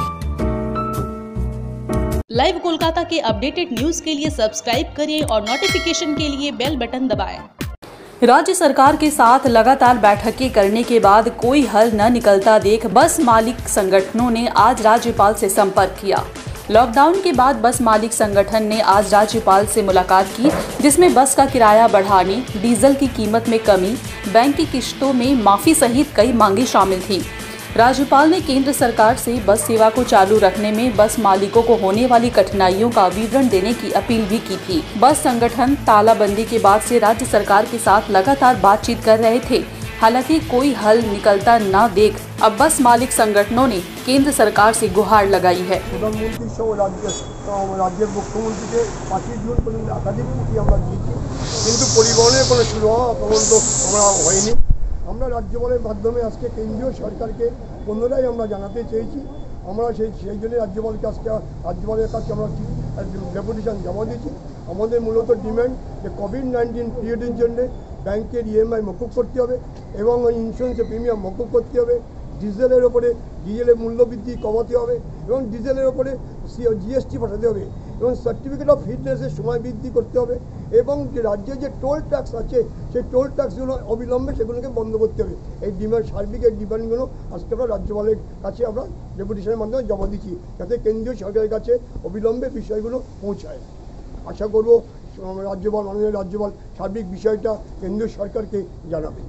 लाइव कोलकाता के अपडेटेड न्यूज के लिए सब्सक्राइब करें और नोटिफिकेशन के लिए बेल बटन दबाएं। राज्य सरकार के साथ लगातार बैठकें करने के बाद कोई हल न निकलता देख बस मालिक संगठनों ने आज राज्यपाल से संपर्क किया। लॉकडाउन के बाद बस मालिक संगठन ने आज राज्यपाल से मुलाकात की, जिसमें बस का किराया बढ़ाने, डीजल की कीमत में कमी, बैंक की किश्तों में माफी सहित कई मांगे शामिल थीं। राज्यपाल ने केंद्र सरकार से बस सेवा को चालू रखने में बस मालिकों को होने वाली कठिनाइयों का विवरण देने की अपील भी की थी। बस संगठन तालाबंदी के बाद से राज्य सरकार के साथ लगातार बातचीत कर रहे थे। हालांकि कोई हल निकलता न देख अब बस मालिक संगठनों ने केंद्र सरकार से गुहार लगाई है। प्रधानमंत्री सह राज्य मुख्यमंत्री 5 जून पर्यন্ত একাধিকমুখী আমরা দিয়েছি, কিন্তু পরিবহনের কোনো সুরাহা পর্যন্ত আমরা হয়নি। আমরা রাজ্যপালের মাধ্যমে আজকে কেন্দ্রীয় সরকারকে পুনরায় আমরা জানাতে চেয়েছি। আমরা সেই জন্য রাজ্যপালের কাছে আমরা ডেপুটেশন জমা দিয়েছি। আমাদের মূলত ডিমান্ড যে কোভিড-19 পিরিয়ডের জন্য ব্যাংকের ইএমআই মকুব করতে হবে এবং ইন্স্যুরেন্সের প্রিমিয়াম মকুব করতে হবে, ডিজেলের ওপরে ডিজেলের মূল্যবৃদ্ধি কমাতে হবে এবং ডিজেলের ওপরে জিএসটি পাঠাতে হবে এবং সার্টিফিকেট অফ ফিটনেসের সময় বৃদ্ধি করতে হবে এবং যে রাজ্যে যে টোল ট্যাক্স আছে সেই টোল ট্যাক্সগুলো অবিলম্বে সেগুলোকে বন্ধ করতে হবে। এই সার্বিক এই ডিমান্ডগুলো আজকে আমরা রাজ্যপালের কাছে আমরা ডেপুটেশনের মাধ্যমে জমা দিচ্ছি, যাতে কেন্দ্রীয় সরকারের কাছে অবিলম্বে বিষয়গুলো পৌঁছায়। আশা করব মাননীয় রাজ্যপাল সার্বিক বিষয়টা কেন্দ্রীয় সরকারকে জানাবে।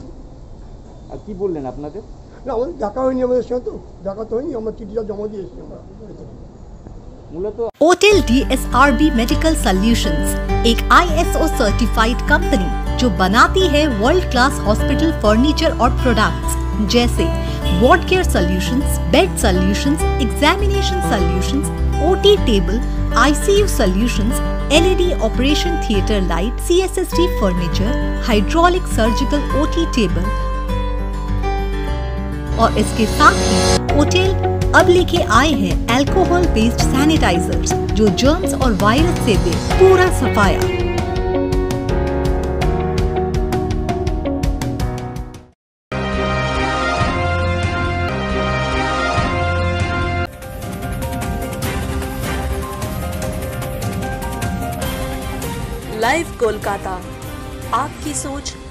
আর কি বললেন আপনাদের? না, আমাদের দেখা হয়নি, আমাদের সাথে তো দেখা তো হয়নি, আমরা চিঠিটা জমা দিয়ে এসেছি। আমরা মূলত ओटेल DSRB मेडिकल सॉल्यूशंस एक ISO सर्टिफाइड कंपनी जो बनाती है वर्ल्ड क्लास हॉस्पिटल फर्नीचर और प्रोडक्ट्स जैसे ward care solutions, bed solutions, examination solutions, OT table, ICU solutions, LED operation theatre light, CSSD furniture, hydraulic surgical OT table और इसके साथ ही ओटेल अब लेके आए हैं अल्कोहल बेस्ड सैनिटाइजर्स जो जर्म्स और वायरस से दे पूरा सफाया। लाइव कोलकाता, आपकी सोच